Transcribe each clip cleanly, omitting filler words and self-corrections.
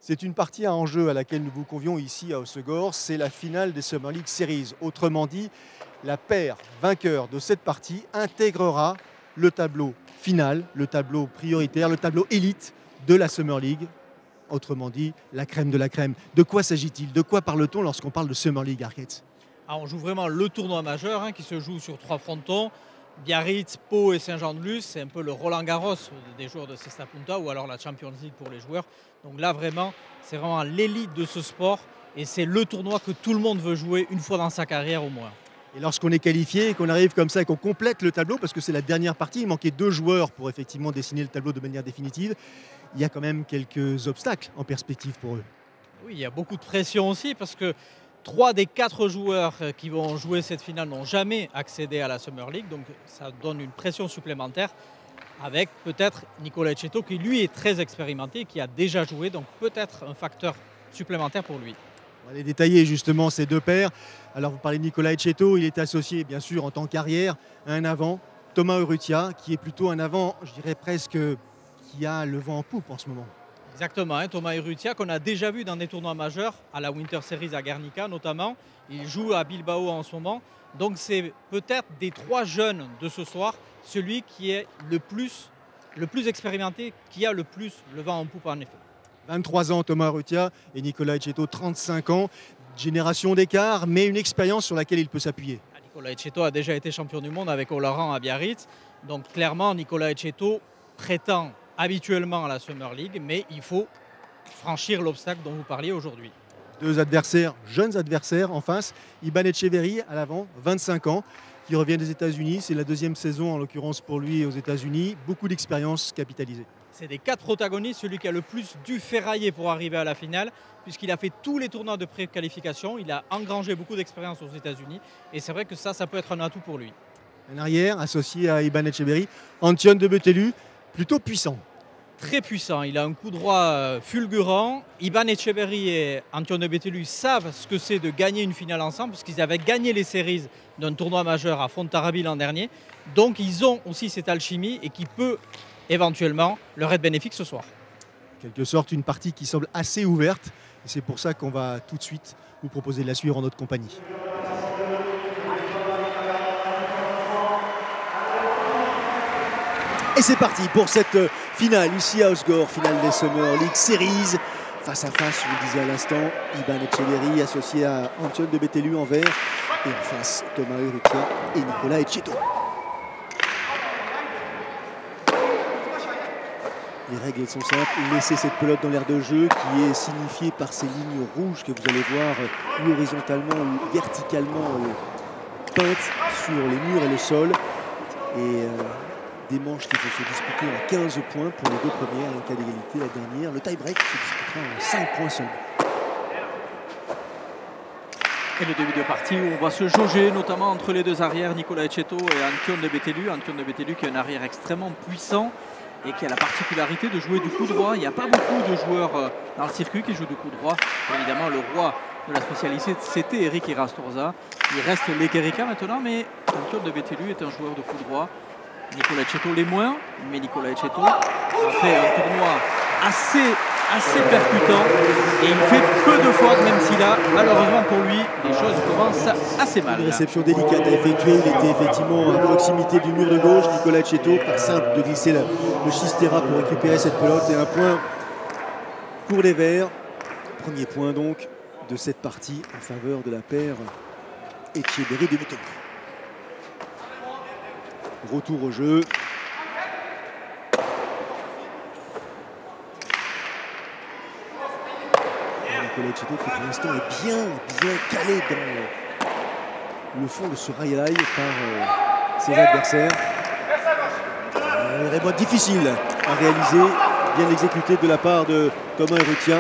C'est une partie à enjeu à laquelle nous vous convions ici à Hossegor. C'est la finale des Summer League Series. Autrement dit, la paire vainqueur de cette partie intégrera le tableau final, le tableau prioritaire, le tableau élite de la Summer League. Autrement dit, la crème de la crème. De quoi s'agit-il? De quoi parle-t-on lorsqu'on parle de Summer League, Arquette? On joue vraiment le tournoi majeur qui se joue sur 3 frontons. Biarritz, Pau et Saint-Jean-de-Luz, c'est un peu le Roland-Garros des joueurs de Cesta Punta ou alors la Champions League pour les joueurs. Donc là vraiment, c'est vraiment l'élite de ce sport et c'est le tournoi que tout le monde veut jouer une fois dans sa carrière au moins. Et lorsqu'on est qualifié et qu'on arrive comme ça et qu'on complète le tableau, parce que c'est la dernière partie, il manquait 2 joueurs pour effectivement dessiner le tableau de manière définitive, il y a quand même quelques obstacles en perspective pour eux. Oui, il y a beaucoup de pression aussi parce que 3 des 4 joueurs qui vont jouer cette finale n'ont jamais accédé à la Summer League, donc ça donne une pression supplémentaire avec peut-être Nicolas Etcheto qui lui est très expérimenté, qui a déjà joué, donc peut-être un facteur supplémentaire pour lui. On va aller détailler justement ces 2 paires. Alors vous parlez de Nicolas Etcheto, il est associé bien sûr en tant qu'arrière à un avant, Thomas Urrutia, qui est plutôt un avant, je dirais presque, qui a le vent en poupe en ce moment. Exactement, Thomas Urrutia qu'on a déjà vu dans des tournois majeurs, à la Winter Series à Guernica notamment. Il joue à Bilbao en ce moment. Donc c'est peut-être des 3 jeunes de ce soir, celui qui est le plus expérimenté, qui a le plus le vent en poupe en effet. 23 ans Thomas Urrutia et Nicolas Etcheto 35 ans. Génération d'écart, mais une expérience sur laquelle il peut s'appuyer. Nicolas Etcheto a déjà été champion du monde avec Olaran à Biarritz. Donc clairement, Nicolas Etcheto prétend habituellement à la Summer League, mais il faut franchir l'obstacle dont vous parliez aujourd'hui. 2 adversaires, jeunes adversaires en face. Iban Etcheverry à l'avant, 25 ans, qui revient des États-Unis. C'est la 2e saison en l'occurrence pour lui aux États-Unis. Beaucoup d'expérience capitalisée. C'est des 4 protagonistes, celui qui a le plus dû ferrailler pour arriver à la finale, puisqu'il a fait tous les tournois de pré-qualification. Il a engrangé beaucoup d'expérience aux États-Unis. Et c'est vrai que ça peut être un atout pour lui. Un arrière associé à Iban Etcheverry, Antoine de Betelu, plutôt puissant. Très puissant, il a un coup droit fulgurant. Iban Etcheverry et Antoine de Betelu savent ce que c'est de gagner une finale ensemble, puisqu'ils avaient gagné les séries d'un tournoi majeur à Fontarabie l'an dernier. Donc ils ont aussi cette alchimie et qui peut éventuellement leur être bénéfique ce soir. En quelque sorte, une partie qui semble assez ouverte. Et c'est pour ça qu'on va tout de suite vous proposer de la suivre en notre compagnie. Et c'est parti pour cette finale ici à Hossegor, finale des Summer League Series. Face à face, je vous le disais à l'instant, Iban Etcheverry associé à Antoine de Betelu en vert. Et en face, Thomas Urrutia et Nicolas Etcheto. Les règles sont simples, laissez cette pelote dans l'aire de jeu qui est signifiée par ces lignes rouges que vous allez voir ou horizontalement ou verticalement peintes sur les murs et le sol. Et des manches qui vont se disputer en 15 points pour les 2 premières et en cas d'égalité la dernière. Le tie-break se disputera en 5 points seulement. Et le début de partie où on va se jauger notamment entre les 2 arrières, Nicolas Etcheto et Antoine de Betelu. Antoine de Betelu qui est un arrière extrêmement puissant et qui a la particularité de jouer du coup droit. Il n'y a pas beaucoup de joueurs dans le circuit qui jouent du coup droit. Évidemment, le roi de la spécialité, c'était Eric Irastorza. Il reste l'Ekerika maintenant, mais Antoine de Betelu est un joueur de coup droit. Nicolas Etcheto les moins, mais Nicolas Etcheto a fait un tournoi assez percutant et il fait peu de fautes, même si là, malheureusement pour lui, les choses commencent assez mal. Une réception délicate à effectuer, il était effectivement à proximité du mur de gauche. Nicolas Etcheto, pas simple de glisser le schistera pour récupérer cette pelote et un point pour les Verts. Premier point donc de cette partie en faveur de la paire Etcheverry de Betelu. Retour au jeu. Nicolas Etcheto qui pour l'instant est bien calé dans le fond de ce rail par ses adversaires. Un rebond difficile à réaliser, bien exécuté de la part de Thomas Urrutia.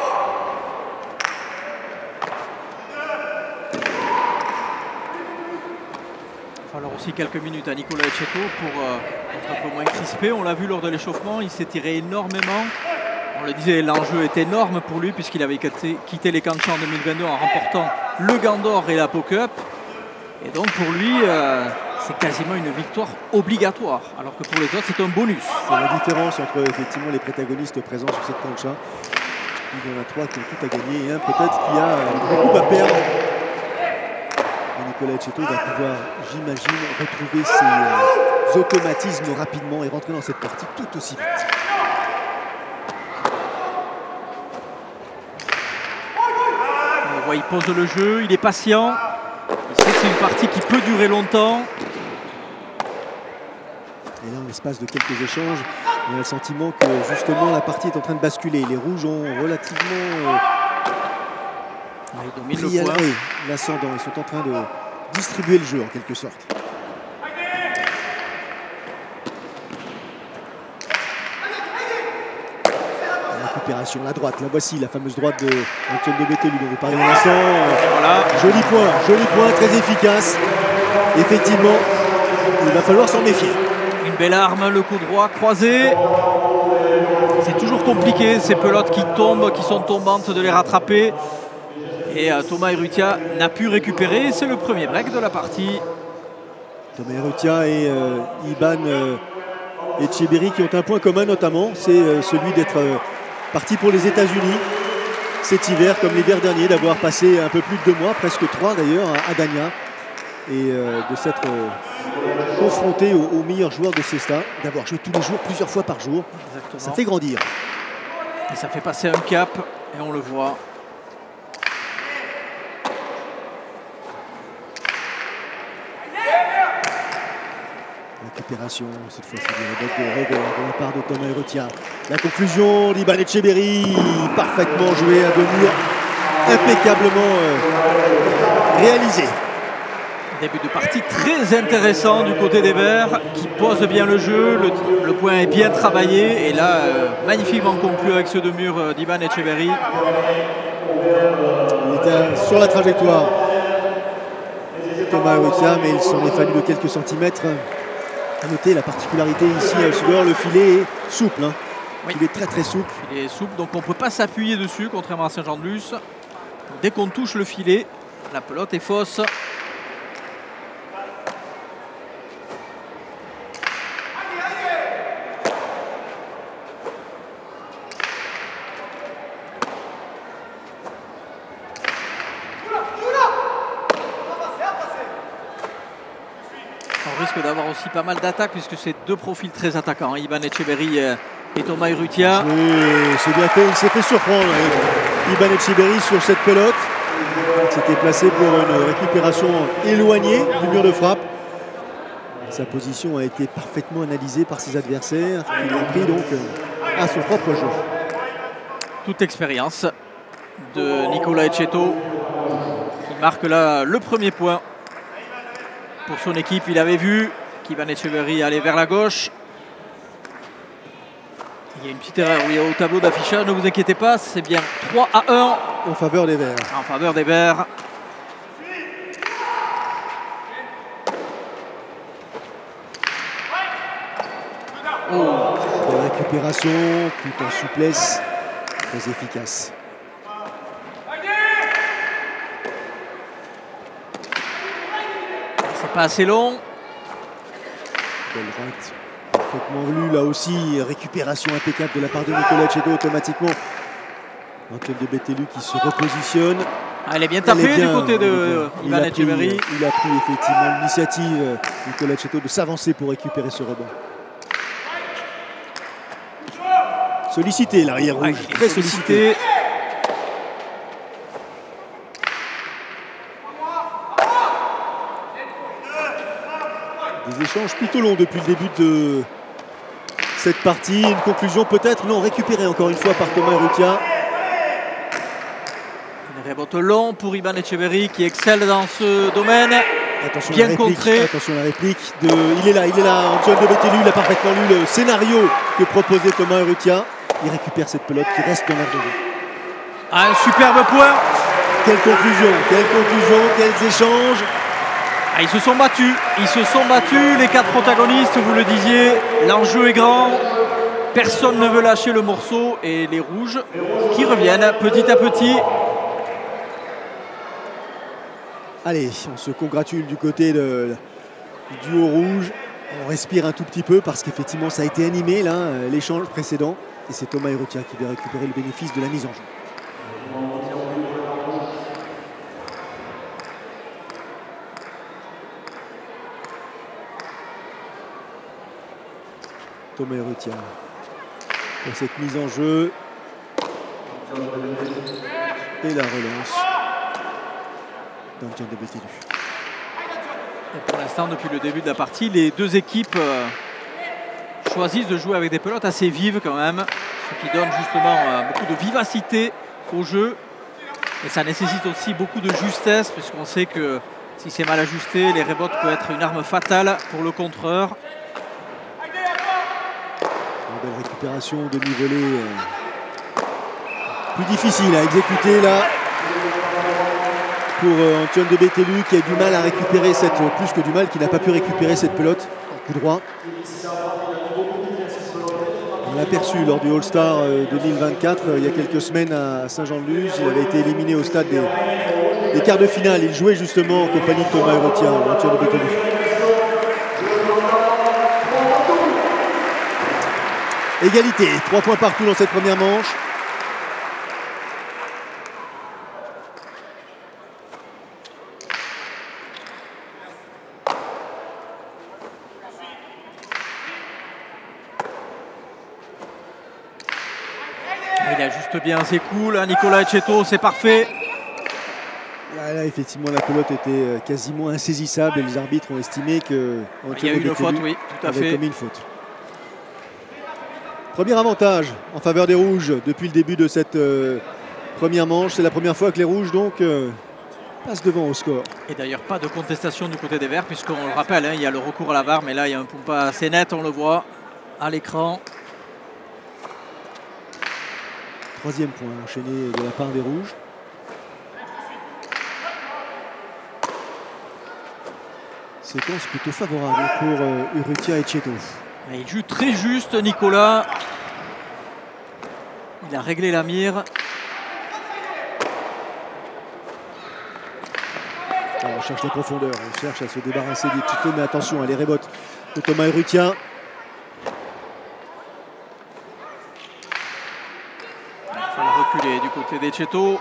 Alors aussi quelques minutes à Nicolas Etcheto pour être un peu moins crispé. On l'a vu lors de l'échauffement, il s'est tiré énormément. On le disait, l'enjeu est énorme pour lui puisqu'il avait quitté les camps en 2022 en remportant le Gant d'Or et la Pau Cup. Et donc pour lui, c'est quasiment une victoire obligatoire, alors que pour les autres, c'est un bonus. C'est la différence entre effectivement les protagonistes présents sur cette plancha. Il y en a 3 qui ont tout à gagner et un peut-être qui a beaucoup à perdre. Et Nicolas Etcheto va pouvoir, j'imagine, retrouver ses automatismes rapidement et rentrer dans cette partie tout aussi vite. On voit, il pose le jeu, il est patient. Il sait que c'est une partie qui peut durer longtemps. Et là, en l'espace de quelques échanges, on a le sentiment que justement la partie est en train de basculer. Les rouges ont relativement ils dominent le point. L'ascendant. Ils sont en train de distribuer le jeu en quelque sorte. La récupération, la droite, la voici, la fameuse droite de Antoine de Bételu dont vous parlez à l'instant. Voilà. Joli point, très efficace. Effectivement, il va falloir s'en méfier. Une belle arme, le coup droit croisé. C'est toujours compliqué ces pelotes qui tombent, qui sont tombantes, de les rattraper. Et Thomas Urrutia n'a pu récupérer. C'est le premier break de la partie. Thomas Urrutia et Iban Etcheberry qui ont un point commun notamment, c'est celui d'être parti pour les États-Unis cet hiver, comme l'hiver dernier, d'avoir passé un peu plus de 2 mois, presque 3 d'ailleurs, à Dagna, et de s'être confronté aux meilleurs joueurs de Cesta, d'avoir joué tous les jours, plusieurs fois par jour. Exactement. Ça fait grandir. Et ça fait passer un cap, et on le voit. Récupération, cette fois-ci de revers de la part de Thomas Urrutia. La conclusion d'Iban Etcheberry, parfaitement joué à 2 murs, impeccablement réalisé. Début de partie très intéressant du côté des Verts qui pose bien le jeu, le point est bien travaillé et là magnifiquement conclu avec ce 2 murs d'Iban Etcheberry. Il était sur la trajectoire Thomas Urrutia, mais il s'en est fallu de quelques centimètres. À noter la particularité ici à Elsegor, le filet est souple. Oui. Il est très très souple. Il est souple, donc on ne peut pas s'appuyer dessus, contrairement à Saint-Jean-de-Luz. Dès qu'on touche le filet, la pelote est fausse. On risque d'avoir aussi pas mal d'attaques puisque c'est 2 profils très attaquants, Iban Etcheberry et Thomas Urrutia. Oui, c'est bien fait, il s'est fait surprendre Iban Etcheberry sur cette pelote. Il s'était placé pour une récupération éloignée du mur de frappe. Sa position a été parfaitement analysée par ses adversaires. Il a pris donc à son propre jeu. Toute expérience de Nicolas Etcheto qui marque là le premier point. Pour son équipe, il avait vu qu'Iban Etcheberry allait vers la gauche. Il y a une petite erreur oui, au tableau d'affichage, ne vous inquiétez pas, c'est bien 3-1 en faveur des Verts. En faveur des Verts. Belle récupération, tout en souplesse, très efficace. Pas assez long. Belle droite, parfaitement voulu. Là aussi, récupération impeccable de la part de Nicolas Etcheto automatiquement. Antoine de Bételu qui se repositionne. Elle est bien tapée du côté de Iban Etcheberry. Il a pris effectivement l'initiative, Nicolas Etcheto, de s'avancer pour récupérer ce rebond. Sollicité l'arrière rouge, très sollicité. Des échanges plutôt longs depuis le début de cette partie. Une conclusion peut-être, non, récupérée encore une fois par Thomas Urrutia. Une révolte long pour Iban Etcheberry qui excelle dans ce domaine. Attention bien à la réplique, contré. attention à la réplique. Il est là, Antoine de Bételu, il a parfaitement lu le scénario que proposait Thomas Urrutia. Il récupère cette pelote qui reste dans l'air de jeu. Un superbe point. Quelle conclusion, quels échanges. Ils se sont battus, les 4 protagonistes, vous le disiez, l'enjeu est grand, personne ne veut lâcher le morceau et les rouges qui reviennent petit à petit. Allez, on se congratule du côté du duo rouge, on respire un tout petit peu parce qu'effectivement ça a été animé là, l'échange précédent et c'est Thomas Urrutia qui va récupérer le bénéfice de la mise en jeu. Thomas Urrutia pour cette mise en jeu. Et la relance d'Antoine de Bételu. Et pour l'instant, depuis le début de la partie, les deux équipes choisissent de jouer avec des pelotes assez vives quand même, ce qui donne justement beaucoup de vivacité au jeu. Et ça nécessite aussi beaucoup de justesse, puisqu'on sait que si c'est mal ajusté, les rebotes peuvent être une arme fatale pour le contreur. Une belle récupération, demi-volée. Plus difficile à exécuter là pour Antoine de Bételu qui a du mal à récupérer cette, plus que du mal, qui n'a pas pu récupérer cette pelote. Coup droit. On l'a aperçu lors du All-Star 2024 il y a quelques semaines à Saint-Jean-de-Luz. Il avait été éliminé au stade des quarts de finale. Il jouait justement en compagnie de Thomas Urrutia, Antoine de Bételu. Égalité, 3 points partout dans cette première manche. Il ajuste bien ses coups, là, Nicolas Etcheto, c'est parfait. Là, effectivement, la pelote était quasiment insaisissable et les arbitres ont estimé que il y a eu une faute, oui, tout à fait. Commis une faute. Premier avantage en faveur des Rouges depuis le début de cette première manche. C'est la première fois que les Rouges donc passent devant au score. Et d'ailleurs, pas de contestation du côté des Verts, puisqu'on le rappelle, hein, il y a le recours à la VAR, mais là, il y a un Pumpa assez net, on le voit à l'écran. Troisième point enchaîné de la part des Rouges. Séquence plutôt favorable pour Urrutia et Etcheto. Il joue très juste, Nicolas. Il a réglé la mire. On cherche la profondeur, on cherche à se débarrasser des Etcheto, mais attention à les rebotes de Thomas Urrutia. Il faut reculer du côté d'Etcheto.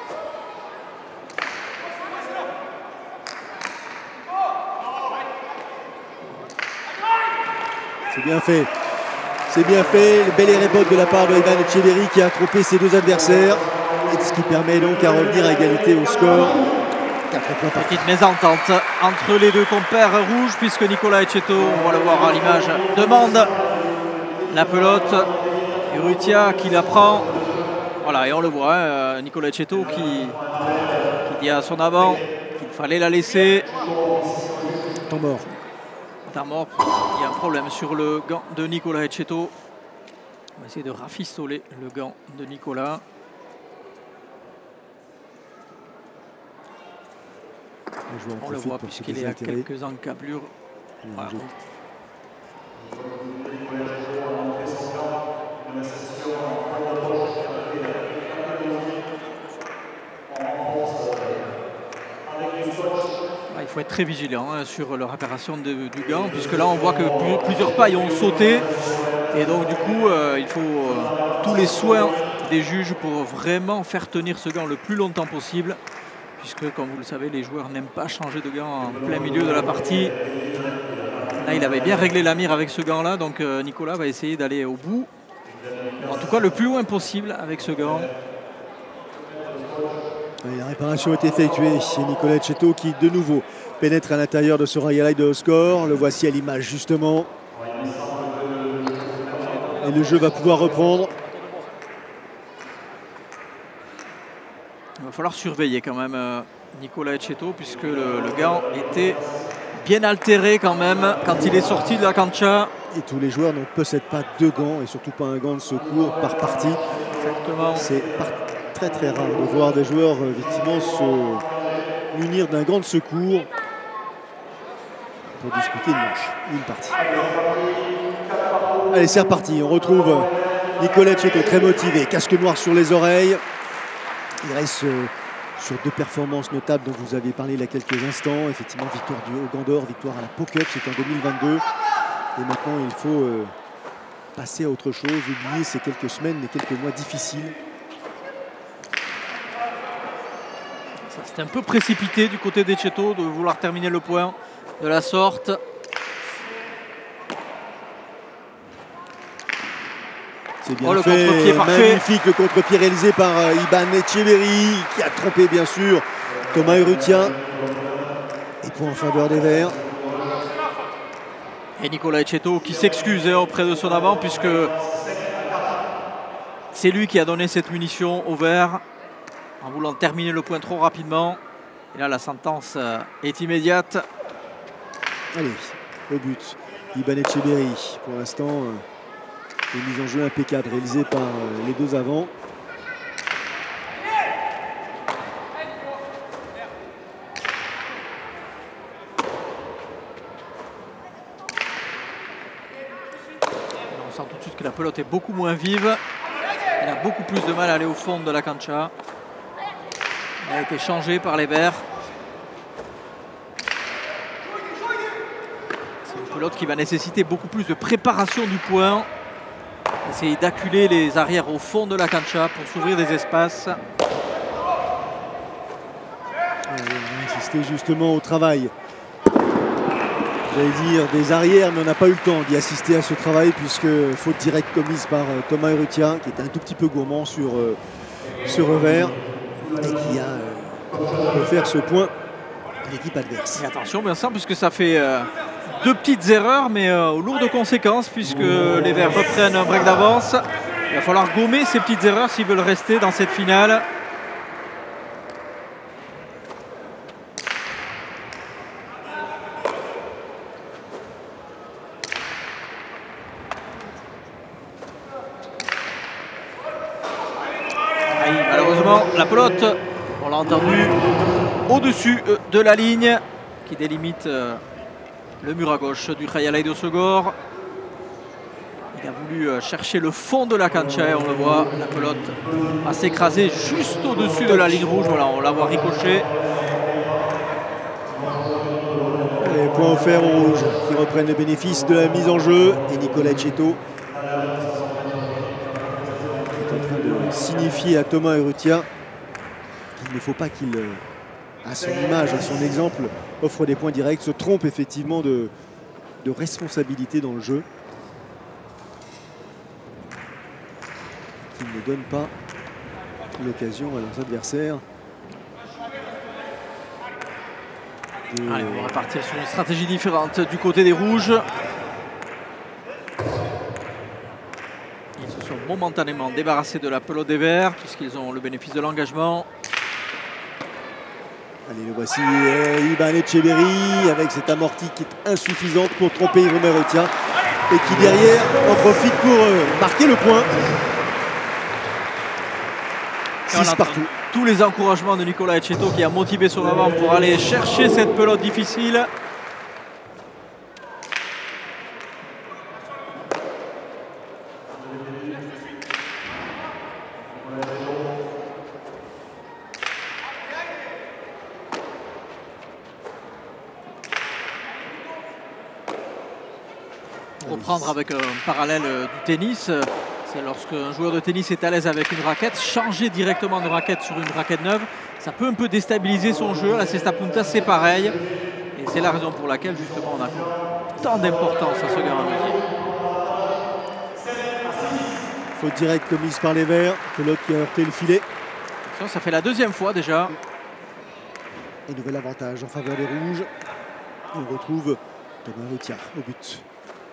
C'est bien fait. C'est bien fait. Le bel rebote de la part de Ivan Etcheverry qui a trompé ses deux adversaires. Et ce qui permet donc à revenir à égalité au score. 4 points par. Petite mésentente entre les deux compères rouges, puisque Nicolas Etcheto, on va le voir à l'image, demande la pelote. Urrutia qui la prend. Voilà, et on le voit, hein, Nicolas Etcheto qui dit à son avant qu'il fallait la laisser. Temps mort. Temps mort. Il y a un problème sur le gant de Nicolas Etcheto. On va essayer de rafistoler le gant de Nicolas. On le voit puisqu'il est à quelques encablures. Voilà. Il faut être très vigilant hein, sur la réparation du gant, puisque là on voit que plusieurs pailles ont sauté. Et donc du coup, il faut tous les soins des juges pour vraiment faire tenir ce gant le plus longtemps possible. Puisque, comme vous le savez, les joueurs n'aiment pas changer de gant en plein milieu de la partie. Là, il avait bien réglé la mire avec ce gant-là, donc Nicolas va essayer d'aller au bout. En tout cas, le plus loin possible avec ce gant. Et la réparation est effectuée. C'est Nicolas Etcheto qui, de nouveau, pénètre à l'intérieur de ce Royal de score. Le voici à l'image, justement. Et le jeu va pouvoir reprendre. Il va falloir surveiller quand même Nicolas Etcheto, puisque le gant était bien altéré quand même quand il est sorti de la cancha. Et tous les joueurs ne possèdent pas deux gants, et surtout pas un gant de secours par partie. Exactement. C'est très très rare de voir des joueurs effectivement se munir d'un gant de secours pour disputer une manche, une partie. Allez, c'est reparti. On retrouve Nicolas Etcheto très motivé, casque noir sur les oreilles. Il reste sur deux performances notables dont vous aviez parlé il y a quelques instants. Effectivement, victoire du Haut Gant d'Or, victoire à la Pocup, c'était en 2022. Et maintenant, il faut passer à autre chose, oublier ces quelques semaines, et quelques mois difficiles. C'était un peu précipité du côté d'Etcheto de vouloir terminer le point de la sorte. C'est bien Oh, le fait, contre-pied parfait. magnifique le contre-pied réalisé par Iban Etcheverry qui a trompé bien sûr Thomas Urrutia. Et point en faveur des Verts. Et Nicolas Etcheto qui s'excuse auprès de son avant puisque c'est lui qui a donné cette munition aux Verts en voulant terminer le point trop rapidement. Et là la sentence est immédiate. Allez, au but, Iban Etcheverry. Pour l'instant, une mise en jeu impeccable réalisée par les deux avants. On sent tout de suite que la pelote est beaucoup moins vive. Elle a beaucoup plus de mal à aller au fond de la cancha. Elle a été changée par les Verts. C'est une pelote qui va nécessiter beaucoup plus de préparation du point. Essayer d'acculer les arrières au fond de la cancha pour s'ouvrir des espaces. On va insister justement au travail. J'allais dire des arrières, mais on n'a pas eu le temps d'y assister à ce travail puisque faute directe commise par Thomas Urrutia qui était un tout petit peu gourmand sur ce revers et qui a offert ce point à l'équipe adverse. Et attention bien sûr puisque ça fait deux petites erreurs mais lourdes conséquences puisque les Verts reprennent un break d'avance. Il va falloir gommer ces petites erreurs s'ils veulent rester dans cette finale. Malheureusement, la pelote, on l'a entendu, au-dessus de la ligne qui délimite le mur à gauche du Khayal Aïdosegor. Il a voulu chercher le fond de la cancha et on le voit, la pelote va s'écraser juste au-dessus de la ligne rouge. Voilà, on la voit ricocher. Les points offerts aux rouges qui reprennent les bénéfices de la mise en jeu et Nicolas Etcheto est en train de signifier à Thomas Urrutia qu'il ne faut pas qu'il, à son image, à son exemple, offre des points directs, se trompe effectivement de responsabilité dans le jeu. Qu'il ne donne pas l'occasion à leurs adversaires. Allez, on va repartir sur une stratégie différente du côté des rouges. Ils se sont momentanément débarrassés de la pelote des Verts puisqu'ils ont le bénéfice de l'engagement. Allez, le voici Iban Etcheverry avec cette amortie qui est insuffisante pour tromper Thomas Urrutia et qui derrière en profite pour marquer le point. 6 partout. Tous les encouragements de Nicolas Etcheto qui a motivé son avant pour aller chercher cette pelote difficile. Pour reprendre avec un parallèle du tennis, c'est lorsque un joueur de tennis est à l'aise avec une raquette, changer directement de raquette sur une raquette neuve, ça peut un peu déstabiliser son jeu. La cesta punta, c'est pareil. Et c'est la raison pour laquelle justement on a tant d'importance à ce gamin de Faute directe commise par les Verts, pelote qui a heurté le filet. ça fait la deuxième fois déjà. Et nouvel avantage en faveur des rouges. Et on retrouve Thomas Urrutia au but.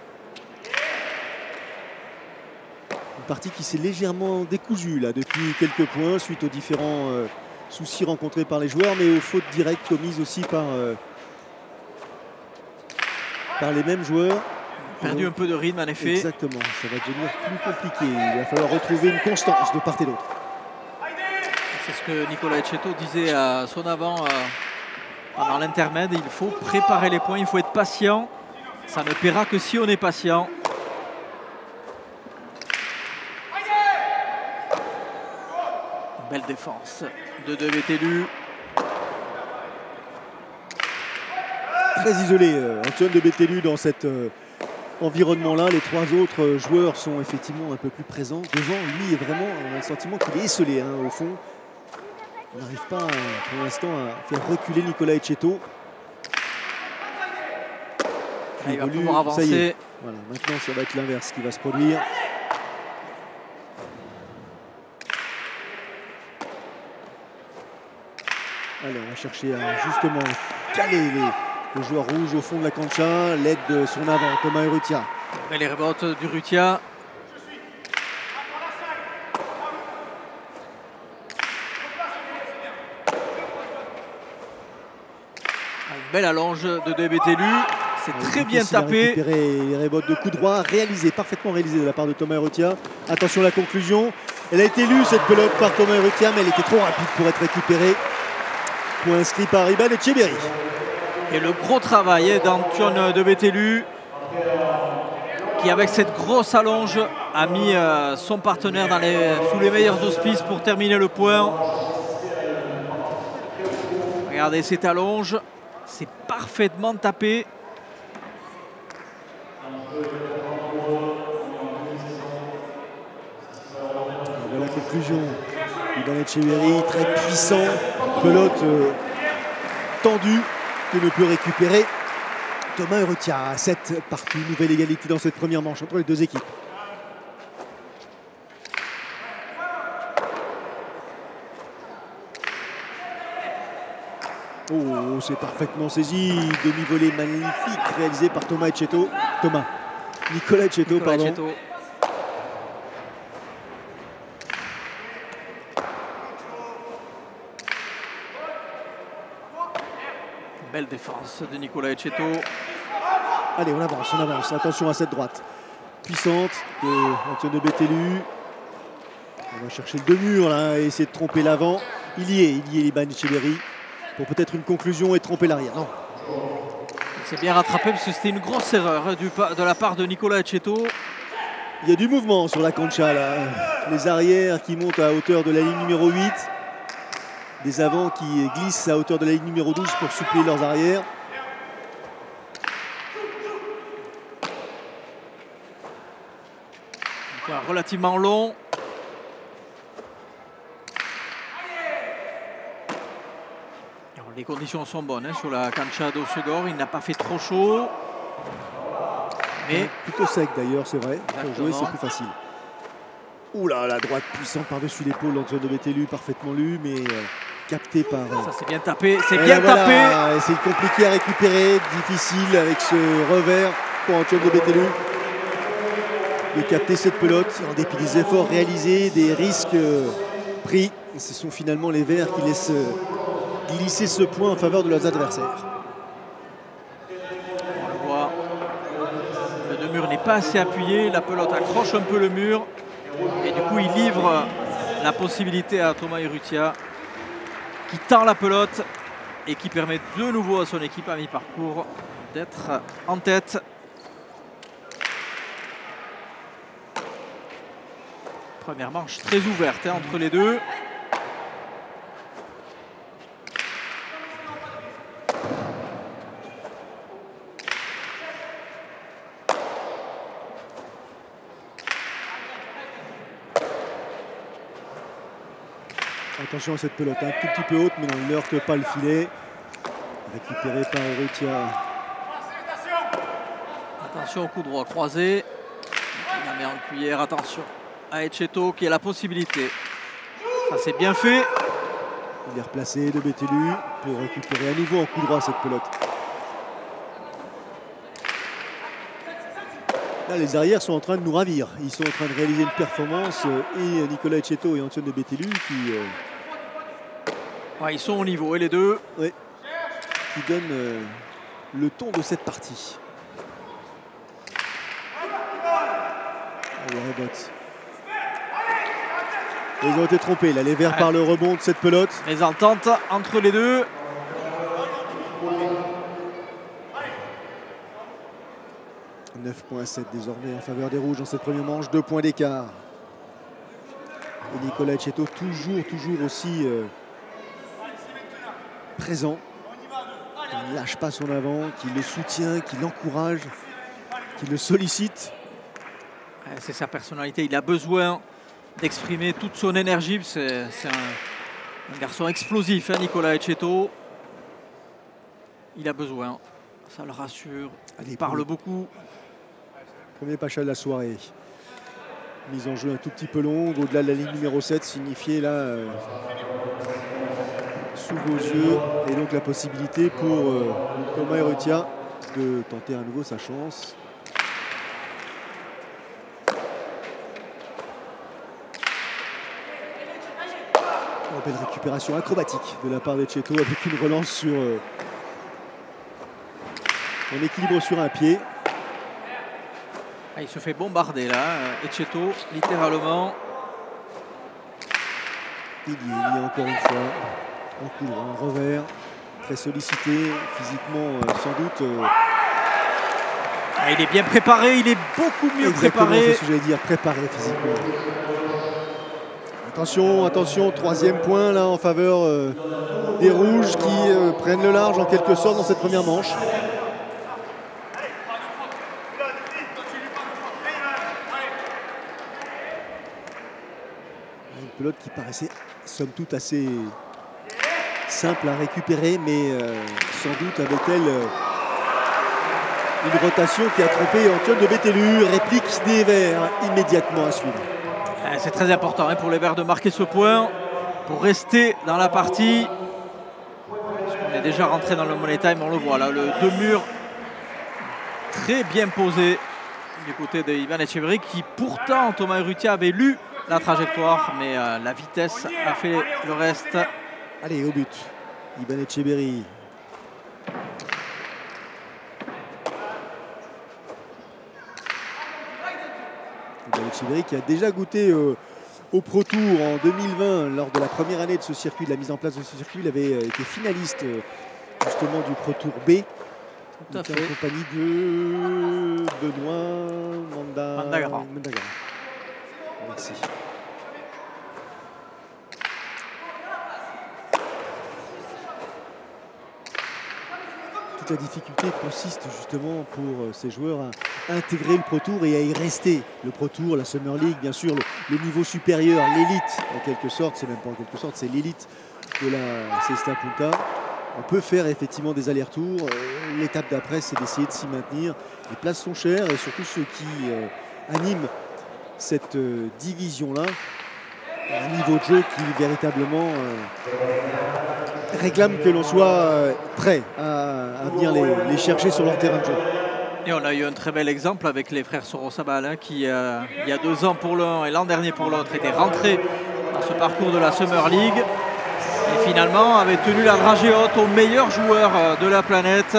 Une partie qui s'est légèrement décousue là depuis quelques points suite aux différents soucis rencontrés par les joueurs, mais aux fautes directes commises aussi par les mêmes joueurs. Perdu un peu de rythme en effet. Exactement, ça va devenir plus compliqué. Il va falloir retrouver une constance de part et d'autre. C'est ce que Nicolas Etcheto disait à son avant pendant l'intermède. Il faut préparer les points, il faut être patient. Ça ne paiera que si on est patient. Belle défense de BTLU. Très isolé Antoine de BTLU dans cet environnement-là. Les trois autres joueurs sont effectivement un peu plus présents. Devant, lui, est vraiment, on a le sentiment qu'il est esselé au fond. On n'arrive pas pour l'instant à faire reculer Nicolas Etcheto. Il va pouvoir avancer. Voilà, maintenant ça va être l'inverse qui va se produire. Allez, on va chercher à justement caler les joueurs rouges au fond de la cancha. L'aide de son avant, Thomas Urrutia. Et les rebotes d'Urrutia. Une belle allonge de Debetelu. C'est très bien tapé. Récupérer les rebotes de coup droit, parfaitement réalisé de la part de Thomas Urrutia. Attention à la conclusion. Elle a été lue cette pelote par Thomas Urrutia, mais elle était trop rapide pour être récupérée. Point inscrit par Iban Etcheberry. Et le gros travail d'Antoine Debetelu, qui avec cette grosse allonge a mis son partenaire sous les meilleurs auspices pour terminer le point. Regardez cette allonge, c'est parfaitement tapé. Voilà la conclusion. Iban Etcheberry, très puissant, pelote tendue que ne peut récupérer Thomas Urrutia. 7 partout, nouvelle égalité dans cette première manche entre les deux équipes. Oh, c'est parfaitement saisi. Demi-volée magnifique réalisé par Nicolas Etcheto, pardon. Etcheto. Belle défense de Nicolas Etcheto. Allez, on avance, on avance. Attention à cette droite puissante de Antoine Debetelu. On va chercher le deux murs là et essayer de tromper l'avant. Il y est Iban Etcheberry pour peut-être une conclusion et tromper l'arrière. Non. C'est bien rattrapé parce que c'était une grosse erreur de la part de Nicolas Etcheto. Il y a du mouvement sur la cancha là. Les arrières qui montent à hauteur de la ligne numéro 8. Des avants qui glissent à hauteur de la ligne numéro 12 pour suppléer leurs arrières. Relativement long. Alors, les conditions sont bonnes sur la cancha d'Ossegor. Il n'a pas fait trop chaud. Mais plutôt sec d'ailleurs, c'est vrai. Exactement. Pour jouer, c'est plus facile. Oula, la droite puissante par-dessus l'épaule d'Antoine Debetelu, parfaitement lu, mais capté par. Ça c'est bien tapé. C'est bien tapé. C'est compliqué à récupérer, difficile avec ce revers pour Antoine Debetelu de capter cette pelote en dépit des efforts réalisés, des risques pris. Et ce sont finalement les Verts qui laissent glisser ce point en faveur de leurs adversaires. On le voit. Le deux-mur n'est pas assez appuyé. La pelote accroche un peu le mur. Et du coup, il livre la possibilité à Thomas Urrutia qui tend la pelote et qui permet de nouveau à son équipe à mi-parcours d'être en tête. Première manche très ouverte entre les deux. Attention à cette pelote, un tout petit peu haute, mais on ne heurte pas le filet. Récupéré par Urrutia. Attention au coup droit croisé. Il la met en cuillère, attention à Etcheto qui a la possibilité. Ça c'est bien fait. Il est replacé de Debetelu pour récupérer à nouveau en coup droit cette pelote. Là, les arrières sont en train de nous ravir. Ils sont en train de réaliser une performance. Et Nicolas Etcheto et Antoine Debetelu qui... Ouais, ils sont au niveau, et les deux. Ouais, qui donnent le ton de cette partie. Allez, rebote. Ils ont été trompés, là, les Verts par le rebond de cette pelote. Les ententes entre les deux. « 9,7 désormais en faveur des Rouges dans cette première manche, 2 points d'écart. » Et Nicolas Etcheto toujours aussi présent. Il ne lâche pas son avant, qui le soutient, qui l'encourage, qui le sollicite. C'est sa personnalité, il a besoin d'exprimer toute son énergie. C'est un garçon explosif, Nicolas Etcheto. Il a besoin, ça le rassure, il parle beaucoup. Premier pacha de la soirée. Mise en jeu un tout petit peu longue, au-delà de la ligne numéro 7, signifié là sous vos yeux. Et donc la possibilité pour Thomas Urrutia de tenter à nouveau sa chance. Belle récupération acrobatique de la part d'Etcheto avec une relance sur un équilibre sur un pied. Ah, il se fait bombarder là, Etcheto, littéralement. Il y est encore une fois en cours, un revers, très sollicité, physiquement sans doute. Ah, il est bien préparé, il est beaucoup mieux préparé. C'est ce que j'allais dire, préparé physiquement. Attention, attention, troisième point là en faveur des Rouges qui prennent le large en quelque sorte dans cette première manche. Une pelote qui paraissait somme toute assez simple à récupérer, mais sans doute avait-elle une rotation qui a trompé Antion de Béthelu. Réplique des Verts immédiatement à suivre. C'est très important pour les Verts de marquer ce point pour rester dans la partie. On est déjà rentré dans le money time, on le voit là, le deux murs très bien posé du côté de Ivan Etcheverry qui pourtant Thomas Urrutia avait lu la trajectoire, mais la vitesse a fait le reste. Allez, au but, Ivan Etcheverry. Etcheverry qui a déjà goûté au Pro Tour en 2020 lors de la première année de ce circuit, de la mise en place de ce circuit. Il avait été finaliste justement du Pro Tour B. Tout à fait. En compagnie de Benoît Mandagara. Merci. Toute la difficulté consiste justement pour ces joueurs à intégrer le Pro Tour et à y rester. Le Pro Tour, la Summer League, bien sûr, le niveau supérieur, l'élite en quelque sorte, c'est même pas en quelque sorte, c'est l'élite de la Cesta Punta. On peut faire effectivement des allers-retours. L'étape d'après, c'est d'essayer de s'y maintenir. Les places sont chères et surtout ceux qui animent cette division-là, un niveau de jeu qui véritablement réclame que l'on soit prêt à venir les chercher sur leur terrain de jeu. Et on a eu un très bel exemple avec les frères Sorosabal qui, il y a 2 ans pour l'un et l'an dernier pour l'autre, étaient rentrés dans ce parcours de la Summer League et finalement avaient tenu la dragée haute aux meilleurs joueurs de la planète.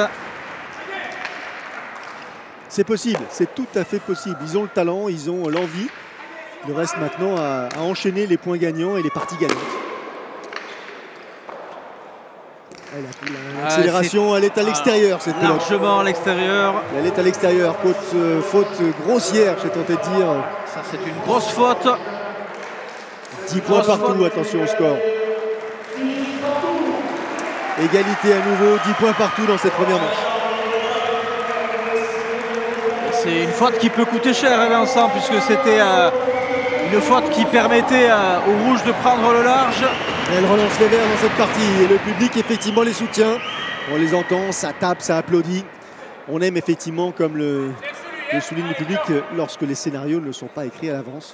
C'est possible, c'est tout à fait possible. Ils ont le talent, ils ont l'envie. Il reste maintenant à enchaîner les points gagnants et les parties gagnantes. L'accélération, elle est à l'extérieur, cette pelote. Largement à l'extérieur. Elle est à l'extérieur. Faute grossière, j'ai tenté de dire. Ça, c'est une grosse faute. 10 points partout, attention au score. Égalité à nouveau, 10 points partout dans cette première manche. C'est une faute qui peut coûter cher, Vincent, puisque c'était une faute qui permettait aux Rouges de prendre le large. Elle relance les Verts dans cette partie et le public effectivement les soutient. On les entend, ça tape, ça applaudit. On aime effectivement, comme le souligne le public, lorsque les scénarios ne sont pas écrits à l'avance.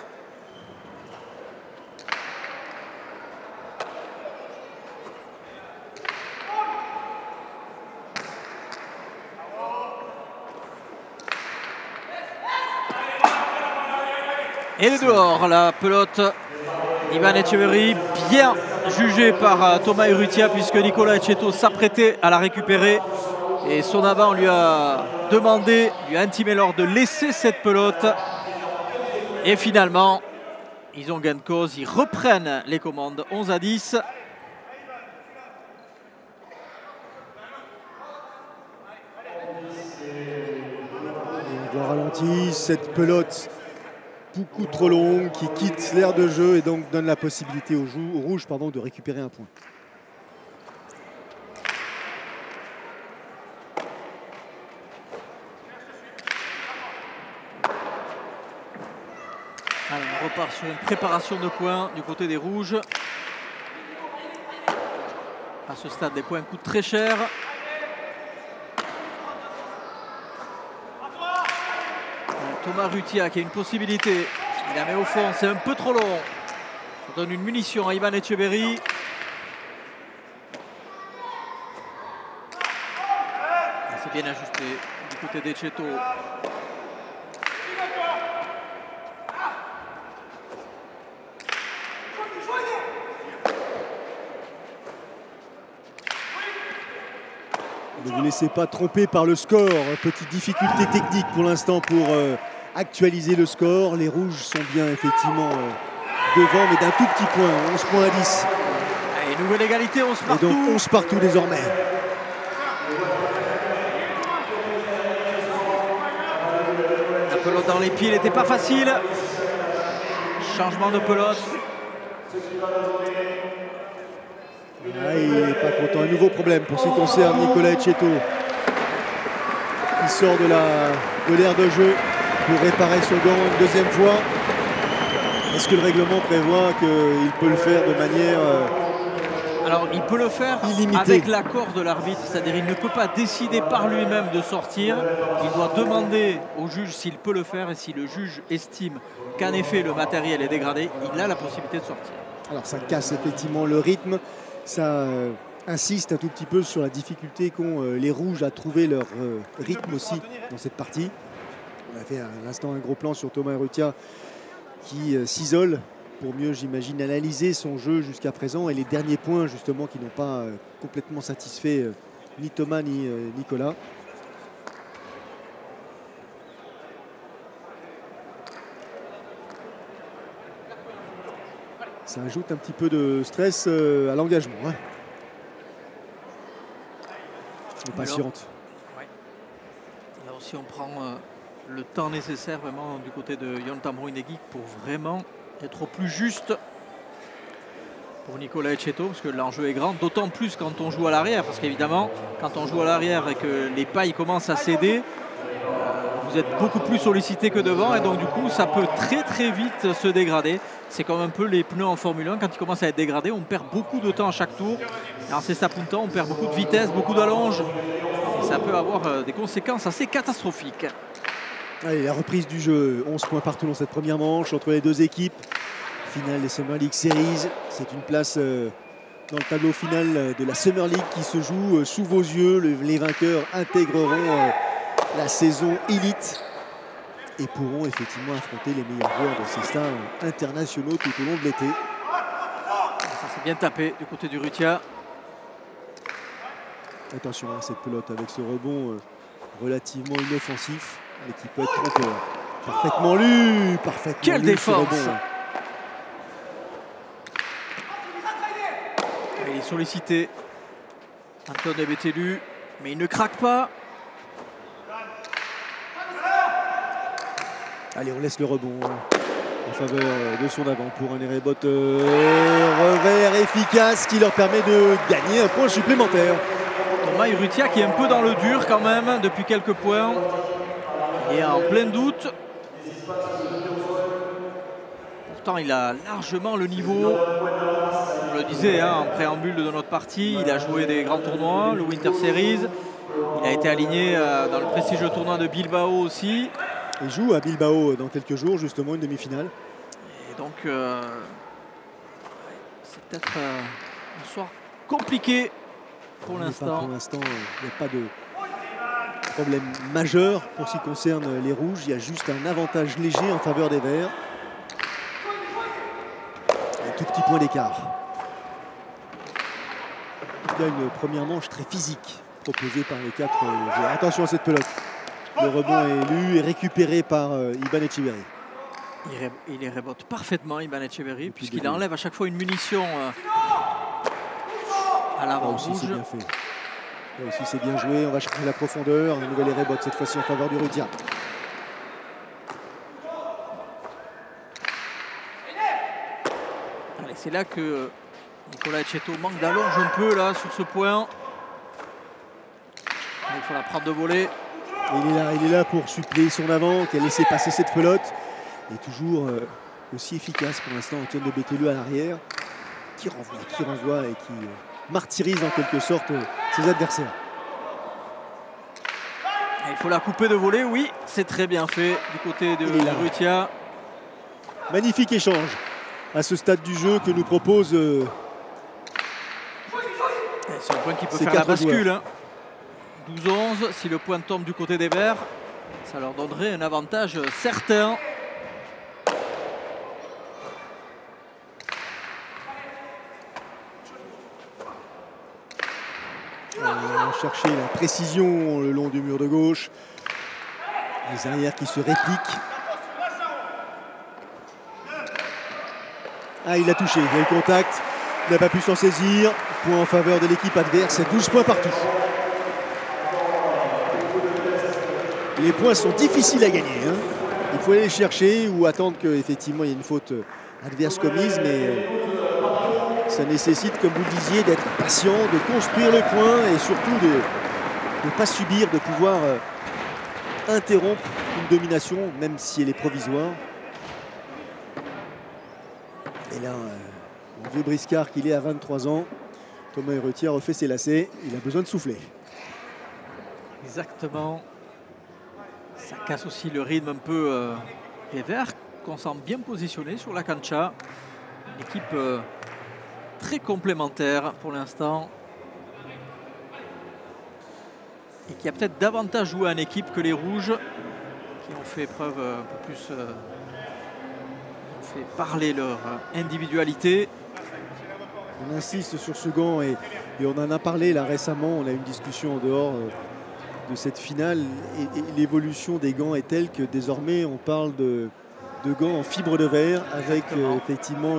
Et le dehors, la pelote d'Ivan Etcheverry, bien jugé par Thomas Urrutia puisque Nicolas Etcheto s'apprêtait à la récupérer. Et son avant lui a demandé, lui a intimé l'ordre de laisser cette pelote. Et finalement, ils ont gain de cause, ils reprennent les commandes 11-10. On voit ralenti cette pelote beaucoup trop longue qui quitte l'aire de jeu et donc donne la possibilité aux Rouges de récupérer un point. Alors, on repart sur une préparation de points du côté des Rouges. À ce stade, les points coûtent très cher. Thomas Urrutia qui a une possibilité. Il la met au fond, c'est un peu trop long. Ça donne une munition à Ivan Etcheverry. C'est bien ajusté du côté d'Etxeto. Ne vous laissez pas tromper par le score. Petite difficulté technique pour l'instant pour actualiser le score. Les rouges sont bien effectivement devant, mais d'un tout petit point. 11 points à 10. Et nouvelle égalité, 11 partout. Et donc 11 partout désormais. La pelote dans les pieds n'était pas facile. Changement de pelote. Ah, il n'est pas content. Un nouveau problème pour ce qui concerne Nicolas Etxeto. Il sort de l'aire de jeu pour réparer son gant une deuxième fois. Est-ce que le règlement prévoit qu'il peut le faire de manière Alors il peut le faire illimitée avec l'accord de l'arbitre, c'est-à-dire il ne peut pas décider par lui-même de sortir. Il doit demander au juge s'il peut le faire, et si le juge estime qu'en effet le matériel est dégradé, il a la possibilité de sortir. Alors ça casse effectivement le rythme. Ça insiste un tout petit peu sur la difficulté qu'ont les rouges à trouver leur rythme aussi dans cette partie. On a fait à l'instant un gros plan sur Thomas Urrutia qui s'isole pour mieux, j'imagine, analyser son jeu jusqu'à présent et les derniers points justement qui n'ont pas complètement satisfait ni Thomas ni Nicolas. Ça ajoute un petit peu de stress à l'engagement. Hein. On patiente. Ouais. Là aussi on prend le temps nécessaire vraiment du côté de Yon Tambour-Inegi pour vraiment être au plus juste pour Nicolas Etxeto, parce que l'enjeu est grand, d'autant plus quand on joue à l'arrière, parce qu'évidemment quand on joue à l'arrière et que les pailles commencent à céder, vous êtes beaucoup plus sollicité que devant, et donc du coup ça peut très très vite se dégrader. C'est comme un peu les pneus en Formule 1, quand ils commencent à être dégradés, on perd beaucoup de temps à chaque tour. Et en Cesta Punta, on perd beaucoup de vitesse, beaucoup d'allonge. Et ça peut avoir des conséquences assez catastrophiques. Allez, la reprise du jeu, 11 points partout dans cette première manche entre les deux équipes. Finale des Summer League Series, c'est une place dans le tableau final de la Summer League qui se joue sous vos yeux. Les vainqueurs intégreront la saison Elite et pourront effectivement affronter les meilleurs joueurs de ces stars internationaux tout au long de l'été. Ça s'est bien tapé du côté du Urrutia. Attention à cette pelote avec ce rebond relativement inoffensif, mais qui peut être trompeur. Parfaitement lu, parfaitement Quelle lu, défense! Ce rebond. Il est sollicité, Antoine Betelu, mais il ne craque pas. Allez, on laisse le rebond en faveur de son avant pour un Erebot revers efficace qui leur permet de gagner un point supplémentaire. Thomas Urrutia qui est un peu dans le dur quand même depuis quelques points. Il est en plein doute. Pourtant, il a largement le niveau. On le disait hein, en préambule de notre partie, il a joué des grands tournois, le Winter Series. Il a été aligné dans le prestigieux tournoi de Bilbao aussi. Il joue à Bilbao dans quelques jours, justement, une demi-finale. Et donc, c'est peut-être un soir compliqué pour l'instant. Pour l'instant, il n'y a pas de problème majeur pour ce qui concerne les rouges. Il y a juste un avantage léger en faveur des verts. Un tout petit point d'écart. Il y a une première manche très physique proposée par les quatre joueurs. Attention à cette pelote. Le rebond est lu et récupéré par Iban Etxeberri. Il les rebote parfaitement, Iban Etxeberri, puisqu'il enlève à chaque fois une munition à l'avant rouge. Là aussi, c'est bien fait. Là aussi, c'est bien joué. On va chercher la profondeur. Un nouvel rebote, cette fois-ci en faveur du Urrutia. C'est là que Nicolas Etxeto manque d'allonge un peu là sur ce point. Il faut la prendre de volée. Il est là pour suppléer son avant, qui a laissé passer cette pelote. Et toujours aussi efficace pour l'instant Antoine de Betelu à l'arrière, qui renvoie et qui martyrise en quelque sorte ses adversaires. Et il faut la couper de volée, oui, c'est très bien fait du côté de Urrutia. Magnifique échange à ce stade du jeu que nous propose. C'est un point qui peut faire la bascule. Hein. 12-11. Si le point tombe du côté des Verts, ça leur donnerait un avantage certain. On va chercher la précision le long du mur de gauche. Les arrières qui se répliquent. Ah, il a touché, il y a eu le contact. Il n'a pas pu s'en saisir. Point en faveur de l'équipe adverse, 12 points partout. Les points sont difficiles à gagner. Hein. Il faut aller les chercher ou attendre qu'effectivement il y ait une faute adverse commise, mais ça nécessite, comme vous le disiez, d'être patient, de construire le point et surtout de ne pas subir, de pouvoir interrompre une domination, même si elle est provisoire. Et là, mon vieux briscard qu'il est à 23 ans, Thomas Herretier refait ses lacets, il a besoin de souffler. Exactement. Ça casse aussi le rythme un peu des Verts, qu'on sent bien positionné sur la cancha. Une équipe très complémentaire pour l'instant. Et qui a peut-être davantage joué en équipe que les Rouges, qui ont fait preuve un peu plus... ont fait parler leur individualité. On insiste sur ce gant et on en a parlé là récemment, on a eu une discussion en dehors de cette finale et l'évolution des gants est telle que désormais on parle de gants en fibre de verre avec effectivement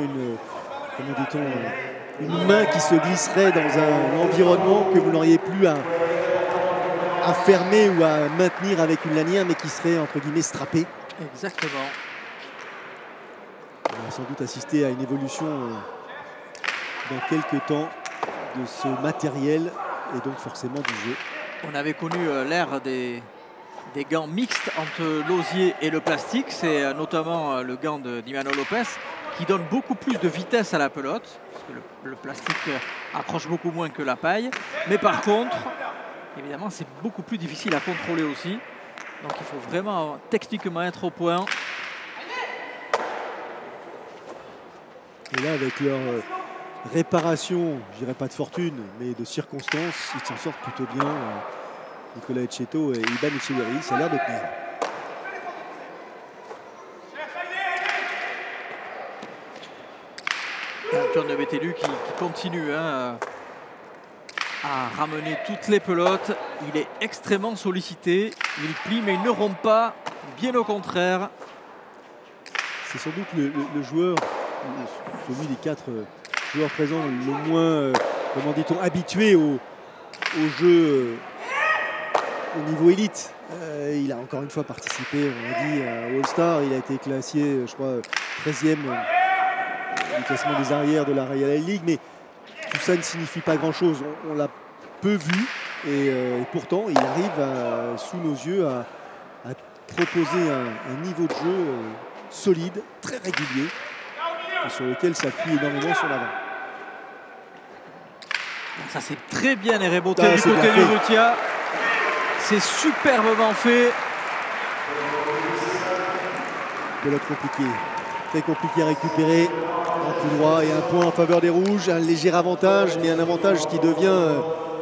une main qui se glisserait dans un environnement que vous n'auriez plus à fermer ou à maintenir avec une lanière mais qui serait entre guillemets strappé. Exactement. On va sans doute assister à une évolution dans quelques temps de ce matériel et donc forcément du jeu. On avait connu l'ère des gants mixtes entre l'osier et le plastique. C'est notamment le gant d'Imano Lopez qui donne beaucoup plus de vitesse à la pelote. Parce que le plastique accroche beaucoup moins que la paille. Mais par contre, évidemment, c'est beaucoup plus difficile à contrôler aussi. Donc il faut vraiment techniquement être au point. Et là, avec leur réparation, je dirais pas de fortune, mais de circonstances, ils s'en sortent plutôt bien. Nicolas Etcheto et Iban Etcheverry, ça a l'air de tenir. Antoine de Bételu qui continue à ramener toutes les pelotes. Il est extrêmement sollicité. Il plie mais il ne rompt pas, bien au contraire. C'est sans doute le joueur, celui des 4 joueurs présents le moins, comment dit-on, habitué au jeu au niveau élite. Il a encore une fois participé, on l'a dit, à All-Star. Il a été classé, je crois, 13e du classement des arrières de la Royal League. Mais tout ça ne signifie pas grand-chose. On l'a peu vu et pourtant, il arrive sous nos yeux à proposer un niveau de jeu solide, très régulier, et sur lequel s'appuie énormément son avant. Ça c'est très bien et reboté du côté du Rutia. C'est superbement fait. Pelote compliquée, très compliqué à récupérer en coup droit et un point en faveur des Rouges, un léger avantage, mais un avantage qui devient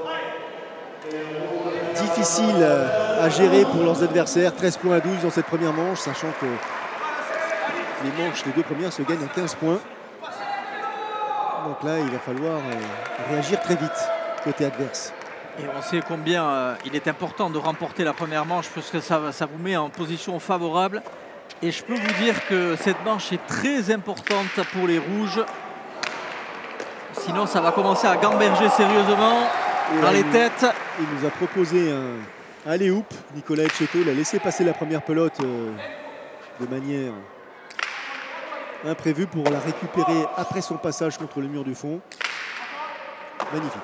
difficile à gérer pour leurs adversaires. 13 points à 12 dans cette première manche, sachant que les 2 premières se gagnent à 15 points. Donc là, il va falloir réagir très vite côté adverse. Et on sait combien il est important de remporter la première manche parce que ça vous met en position favorable. Et je peux vous dire que cette manche est très importante pour les Rouges. Sinon, ça va commencer à gamberger sérieusement dans les têtes. Il nous a proposé un alley-oop. Nicolas Etcheto, il a laissé passer la première pelote de manière imprévue pour la récupérer après son passage contre le mur du fond. Magnifique.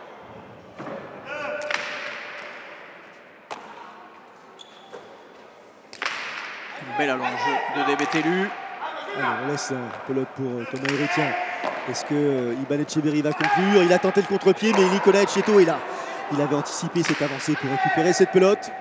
Une belle allonge de Bételu. On laisse un pelote pour Thomas Herretier. Est-ce que Iban Etcheverry va conclure? Il a tenté le contre-pied, mais Nicolas Etcheto est là. Il avait anticipé cette avancée pour récupérer cette pelote.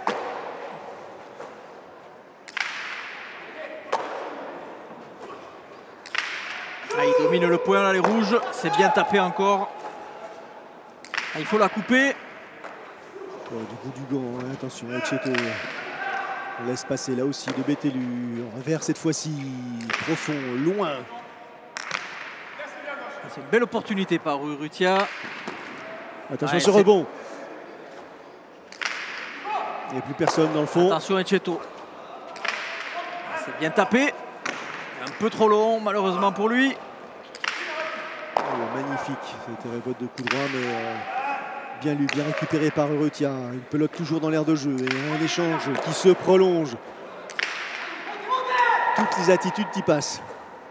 Ah, il domine le point là, les Rouges. C'est bien tapé encore. Ah, il faut la couper. Du bout du gant, hein, attention, Etcheto. On laisse passer là aussi de Bételu. En revers cette fois-ci, profond, loin. C'est une belle opportunité par Urrutia. Attention ce rebond. Il n'y a plus personne dans le fond. Attention Etcheto. C'est bien tapé. Un peu trop long malheureusement pour lui. Oh, magnifique. C'était un de coup droit, mais bien lu, bien récupéré par Urrutia. Une pelote toujours dans l'air de jeu et un échange qui se prolonge. Toutes les attitudes qui passent.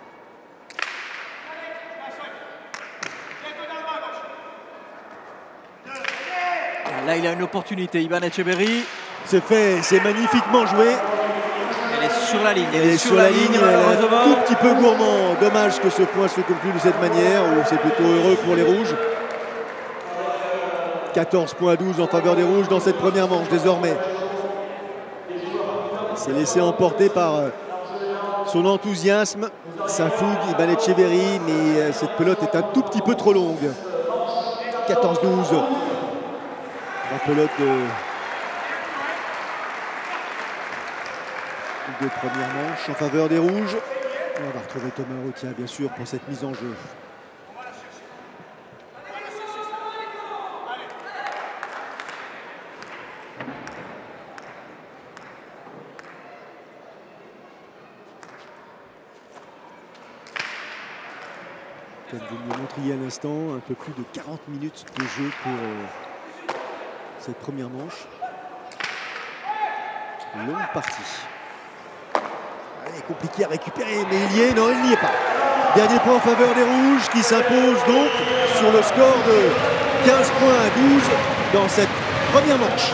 Là, il a une opportunité, Iban Etcheverry. C'est fait, c'est magnifiquement joué. Elle est sur la ligne. Elle est sur la ligne, un tout petit peu gourmand. Dommage que ce point se conclue de cette manière, ou c'est plutôt heureux pour les Rouges. 14 points à 12 en faveur des Rouges dans cette première manche désormais. Il s'est laissé emporter par son enthousiasme, sa fougue, Iban Etcheverry, mais cette pelote est un tout petit peu trop longue. 14-12. La pelote de première manche en faveur des Rouges. Et on va retrouver Thomas Urrutia bien sûr pour cette mise en jeu. Comme vous me le montriez à l'instant, un peu plus de 40 minutes de jeu pour cette première manche. Longue partie. Elle est compliquée à récupérer, mais il y est, non, il n'y est pas. Dernier point en faveur des Rouges qui s'impose donc sur le score de 15 points à 12 dans cette première manche.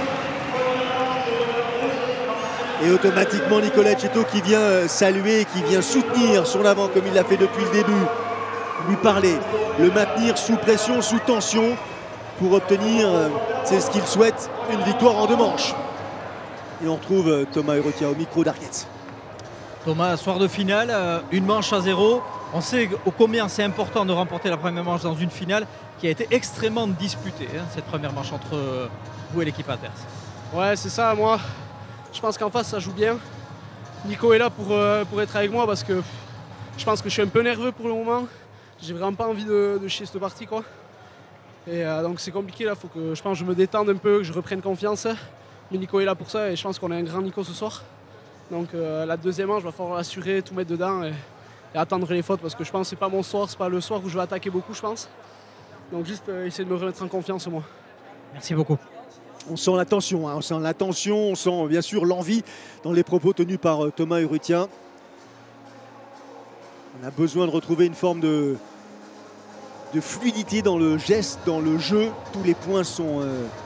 Et automatiquement Nicolas Etcheto qui vient saluer, qui vient soutenir son avant comme il l'a fait depuis le début. Lui parler, le maintenir sous pression, sous tension pour obtenir, c'est ce qu'il souhaite, une victoire en 2 manches. Et on retrouve Thomas Urrutia au micro d'Arquette. Thomas, soir de finale, une manche à 0. On sait ô combien c'est important de remporter la première manche dans une finale qui a été extrêmement disputée, hein, cette première manche entre vous et l'équipe adverse. Ouais, c'est ça, moi, je pense qu'en face ça joue bien. Nico est là pour être avec moi parce que je pense que je suis un peu nerveux pour le moment. J'ai vraiment pas envie de chier cette partie, quoi. Et donc c'est compliqué là, faut que je pense que je me détende un peu, que je reprenne confiance. Mais Nico est là pour ça et je pense qu'on a un grand Nico ce soir. Donc la deuxième manche, je vais falloir l'assurer, tout mettre dedans et attendre les fautes parce que je pense que c'est pas mon soir, c'est pas le soir où je vais attaquer beaucoup, je pense. Donc juste essayer de me remettre en confiance moi. Merci beaucoup. On sent la tension, hein, on sent la tension, on sent bien sûr l'envie dans les propos tenus par Thomas Urrutia. On a besoin de retrouver une forme de fluidité dans le geste, dans le jeu. Tous les points sont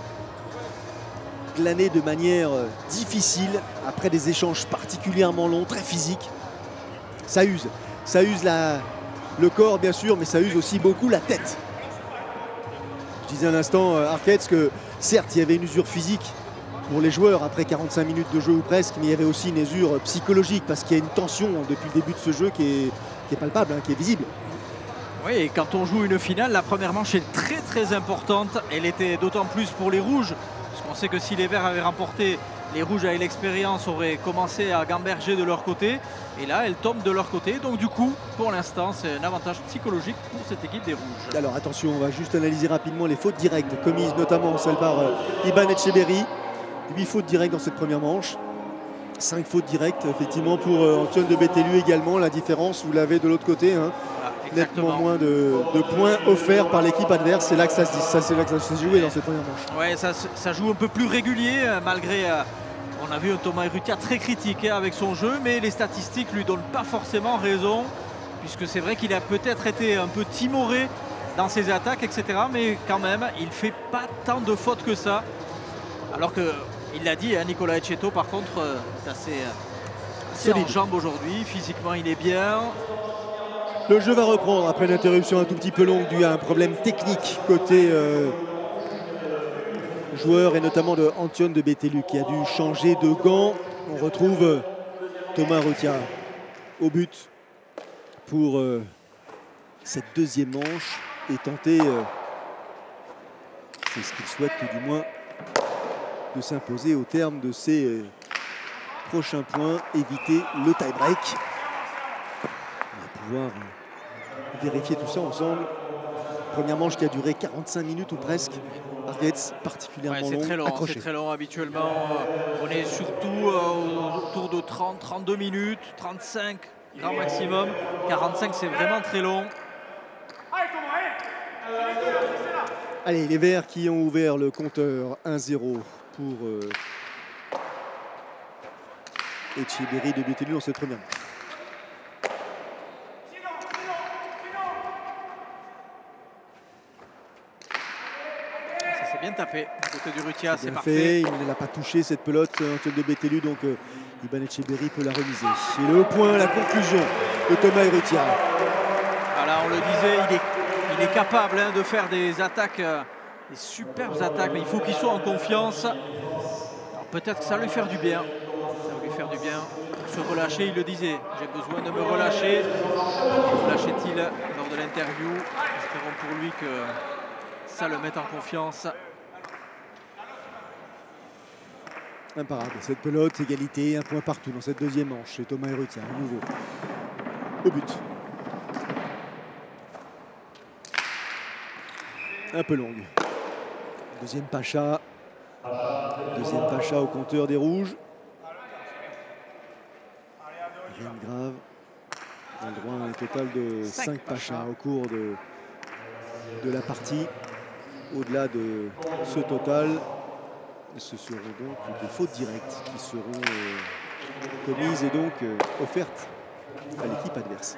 glanés de manière difficile après des échanges particulièrement longs, très physiques. Ça use le corps bien sûr, mais ça use aussi beaucoup la tête. Je disais un instant, Arquette, que certes il y avait une usure physique pour les joueurs après 45 minutes de jeu ou presque, mais il y avait aussi une usure psychologique parce qu'il y a une tension depuis le début de ce jeu qui est palpable, hein, qui est visible. Oui, et quand on joue une finale, la première manche est très très importante. Elle était d'autant plus pour les Rouges, parce qu'on sait que si les Verts avaient remporté, les Rouges avec l'expérience auraient commencé à gamberger de leur côté. Et là, elle tombe de leur côté. Donc du coup, pour l'instant, c'est un avantage psychologique pour cette équipe des Rouges. Alors attention, on va juste analyser rapidement les fautes directes commises, notamment celle par Iban Etcheverry. 8 fautes directes dans cette première manche. 5 fautes directes, effectivement, pour Antoine de Bételu également. La différence, vous l'avez de l'autre côté. Hein. Nettement moins de points offerts par l'équipe adverse. C'est là que ça s'est joué dans cette première manche. Ouais, ça joue un peu plus régulier, malgré... on a vu un Thomas Urrutia très critique avec son jeu, mais les statistiques lui donnent pas forcément raison, puisque c'est vrai qu'il a peut-être été un peu timoré dans ses attaques, etc. Mais quand même, il fait pas tant de fautes que ça. Alors que, il l'a dit, hein, Nicolas Etcheto, par contre, est assez en jambes aujourd'hui. Physiquement, il est bien. Le jeu va reprendre après une interruption un tout petit peu longue due à un problème technique côté joueur et notamment de Antoine de Bételu qui a dû changer de gants. On retrouve Thomas Urrutia au but pour cette deuxième manche et tenter, c'est ce qu'il souhaite tout du moins, de s'imposer au terme de ces prochains points, éviter le tie-break. On va pouvoir vérifier tout ça ensemble. Première manche qui a duré 45 minutes ou presque. Arguetz particulièrement long, accroché. C'est très long habituellement. On est surtout autour de 30, 32 minutes, 35 grand maximum. 45 c'est vraiment très long. Allez, les Verts qui ont ouvert le compteur 1-0 pour Etcheberry de Béthelu dans cette première manche. Bien tapé du côté du Rutia, c'est parfait. Fait. Il ne l'a pas touché cette pelote, Antoine de Béthelu, donc Iban Etcheberry peut la remiser. Et le point, la conclusion de Thomas Rutia. Voilà, on le disait, il est capable de faire des attaques, des superbes attaques, mais il faut qu'il soit en confiance. Peut-être que ça va lui faire du bien. Ça va lui faire du bien. Se relâcher, il le disait, j'ai besoin de me relâcher. Relâchait-il lors de l'interview. Espérons pour lui que ça le mette en confiance. Imparable, cette pelote, égalité, un point partout dans cette deuxième manche chez Thomas Rutia, à nouveau au but. Un peu longue. Deuxième Pacha au compteur des rouges. Rien de grave. On a le droit à un total de 5 Pachas au cours de la partie. Au-delà de ce total, ce seront donc des fautes directes qui seront commises et donc offertes à l'équipe adverse.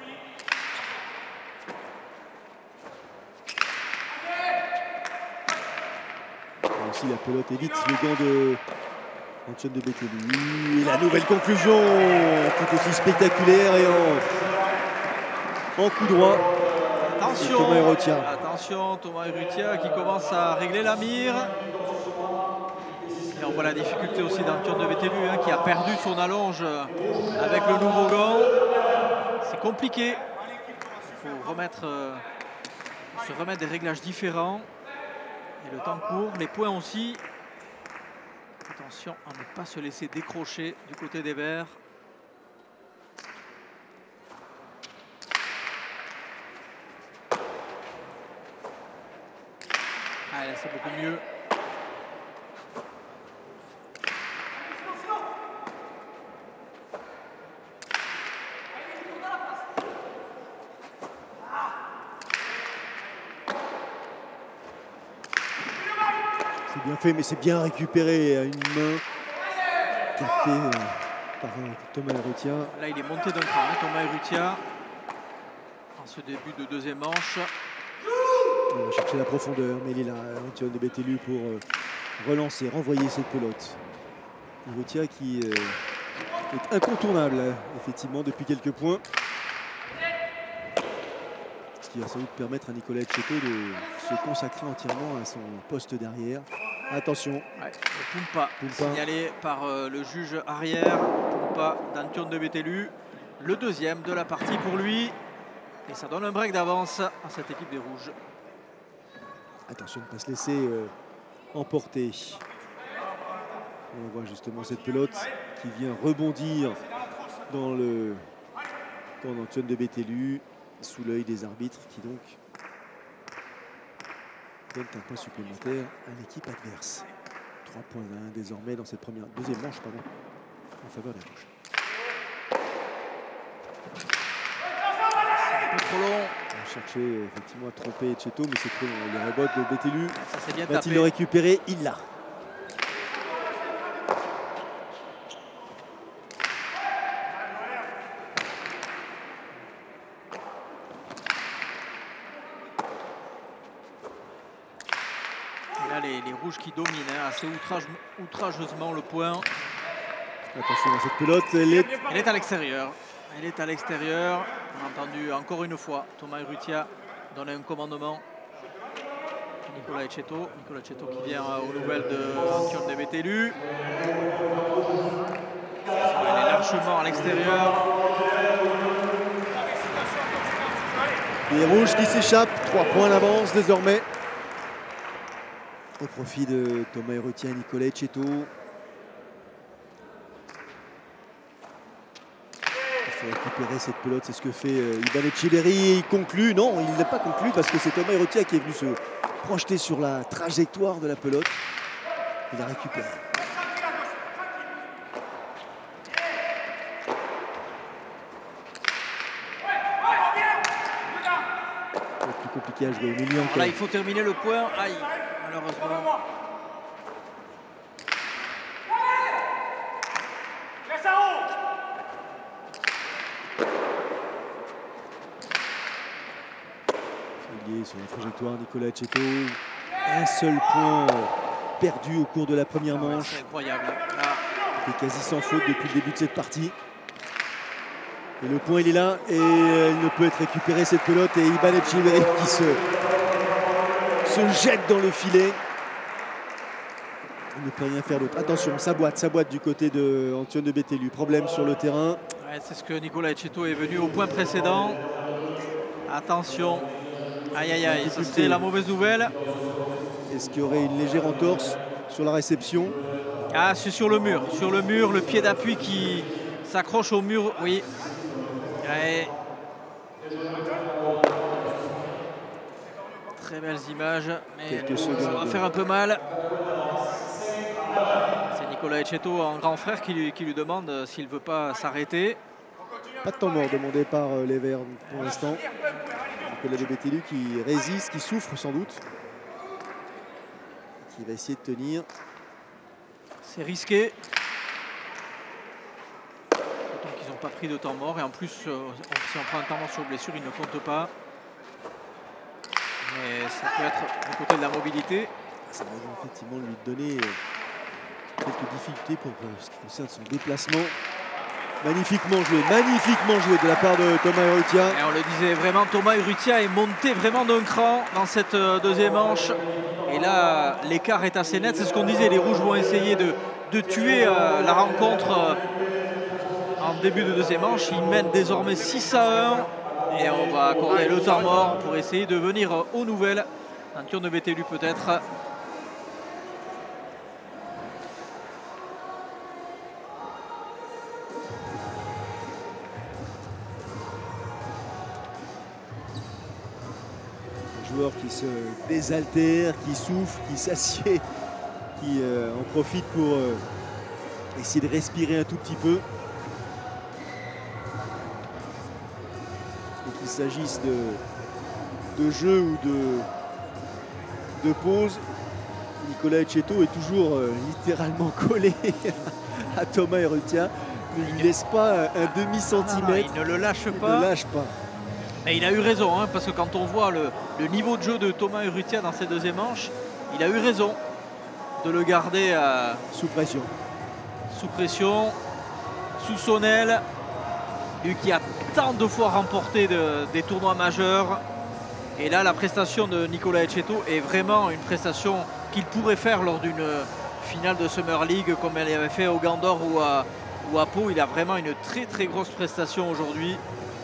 Là aussi la pelote évite le gant de Antoine de Béthelu. Et la nouvelle conclusion, tout aussi spectaculaire et en coup droit. Attention, Thomas Rutia qui commence à régler la mire. Et on voit la difficulté aussi d'Antoine de Béthelu qui a perdu son allonge avec le nouveau gant. C'est compliqué. Il faut se remettre des réglages différents. Et le temps court, les points aussi. Attention à ne pas se laisser décrocher du côté des Verts. Allez, c'est beaucoup mieux. C'est bien fait, mais c'est bien récupéré à une main captée par Thomas Rutia. Là, il est monté d'un cran, Thomas Rutia, en ce début de deuxième manche. On va chercher la profondeur, mais il est là, Antoine de Béthelu, pour relancer, renvoyer cette pelote. Rutia qui est incontournable, effectivement, depuis quelques points. Ce qui va sans doute permettre à Nicolas Etcheto de se consacrer entièrement à son poste derrière. Attention. Ouais, Pumpa, signalé par le juge arrière. Pumpa d'Antoine de Béthelu. Le deuxième de la partie pour lui. Et ça donne un break d'avance à cette équipe des Rouges. Attention de ne pas se laisser emporter. On voit justement cette pelote qui vient rebondir dans Antoine de Béthelu, sous l'œil des arbitres qui donc donnent un point supplémentaire à l'équipe adverse. 3 points à 1 désormais dans cette deuxième manche en faveur des Rouges. Un peu trop long. On cherchait effectivement à tromper Etcheto, mais c'est trop long. Il rebote de Béthelu. Ça s'est bien tapé. Va-t-il le récupérer? Il l'a. Les Rouges qui dominent assez outrageusement le point. Attention à cette pelote, elle est à l'extérieur. Elle est à l'extérieur. On a entendu encore une fois Thomas Rutia donner un commandement à Nicolas Etcheto. Nicolas Etcheto qui vient aux nouvelles de Antoine de Béthelu. Elle est largement à l'extérieur. Les Rouges qui s'échappent. 3 points d'avance désormais. au profit de Thomas Urrutia et Nicolas Etcheto. Il faut récupérer cette pelote, c'est ce que fait Iban Etcheverry. Il conclut, non, il n'a pas conclu parce que c'est Thomas Urrutia qui est venu se projeter sur la trajectoire de la pelote. Il a récupéré. C'est plus compliqué à jouer au milieu encore. Là, il faut terminer le point. Aïe, malheureusement. Sur la trajectoire, Nicolas Etcheto. Un seul point perdu au cours de la première manche. C'est incroyable. Là. Il est quasi sans faute depuis le début de cette partie. Et le point, il est là et il ne peut être récupéré cette pelote. Et Iban Etcheverry qui se jette dans le filet. Il ne peut rien faire d'autre. Attention, ça boite du côté de Antoine de Bételu. Problème sur le terrain. Ouais, c'est ce que Nicolas Etcheto est venu au point précédent. Attention. Aïe aïe aïe, ça c'était la mauvaise nouvelle. Est-ce qu'il y aurait une légère entorse sur la réception? Ah, c'est sur le mur, le pied d'appui qui s'accroche au mur, oui. Ouais. Très belles images, mais ça va faire un peu mal. C'est Nicolas Etcheto, un grand frère, qui lui demande s'il ne veut pas s'arrêter. Pas de temps mort demandé par les Verts pour l'instant. Nicolas de Bételu qui résiste, qui souffre sans doute. Qui va essayer de tenir. C'est risqué. Donc ils n'ont pas pris de temps mort. Et en plus, si on prend un temps mort sur blessure, il ne compte pas. Mais ça peut être du côté de la mobilité. Ça va effectivement lui donner quelques difficultés pour ce qui concerne son déplacement. Magnifiquement joué de la part de Thomas Urrutia. Et on le disait vraiment, Thomas Urrutia est monté vraiment d'un cran dans cette deuxième manche. Et là, l'écart est assez net. C'est ce qu'on disait, les Rouges vont essayer de tuer la rencontre en début de deuxième manche. Ils mènent désormais 6-1. Et on va accorder le temps mort pour essayer de venir aux nouvelles. Un tir de Bételu peut-être. Joueur qui se désaltère, qui souffle, qui s'assied, qui en profite pour essayer de respirer un tout petit peu. Et qu'il s'agisse de jeu ou de pause, Nicolas Etcheto est toujours littéralement collé à Thomas Urrutia. Il ne laisse pas un demi-centimètre. Il ne le lâche pas. Il ne lâche pas. Et il a eu raison, hein, parce que quand on voit le niveau de jeu de Thomas Urrutia dans cette deuxième manche, il a eu raison de le garder sous pression. Sous pression, sous son aile. Lui qui a tant de fois remporté des tournois majeurs. Et là, la prestation de Nicolas Etcheto est vraiment une prestation qu'il pourrait faire lors d'une finale de Summer League comme elle avait fait au Gandor ou à Pau. Il a vraiment une très très grosse prestation aujourd'hui.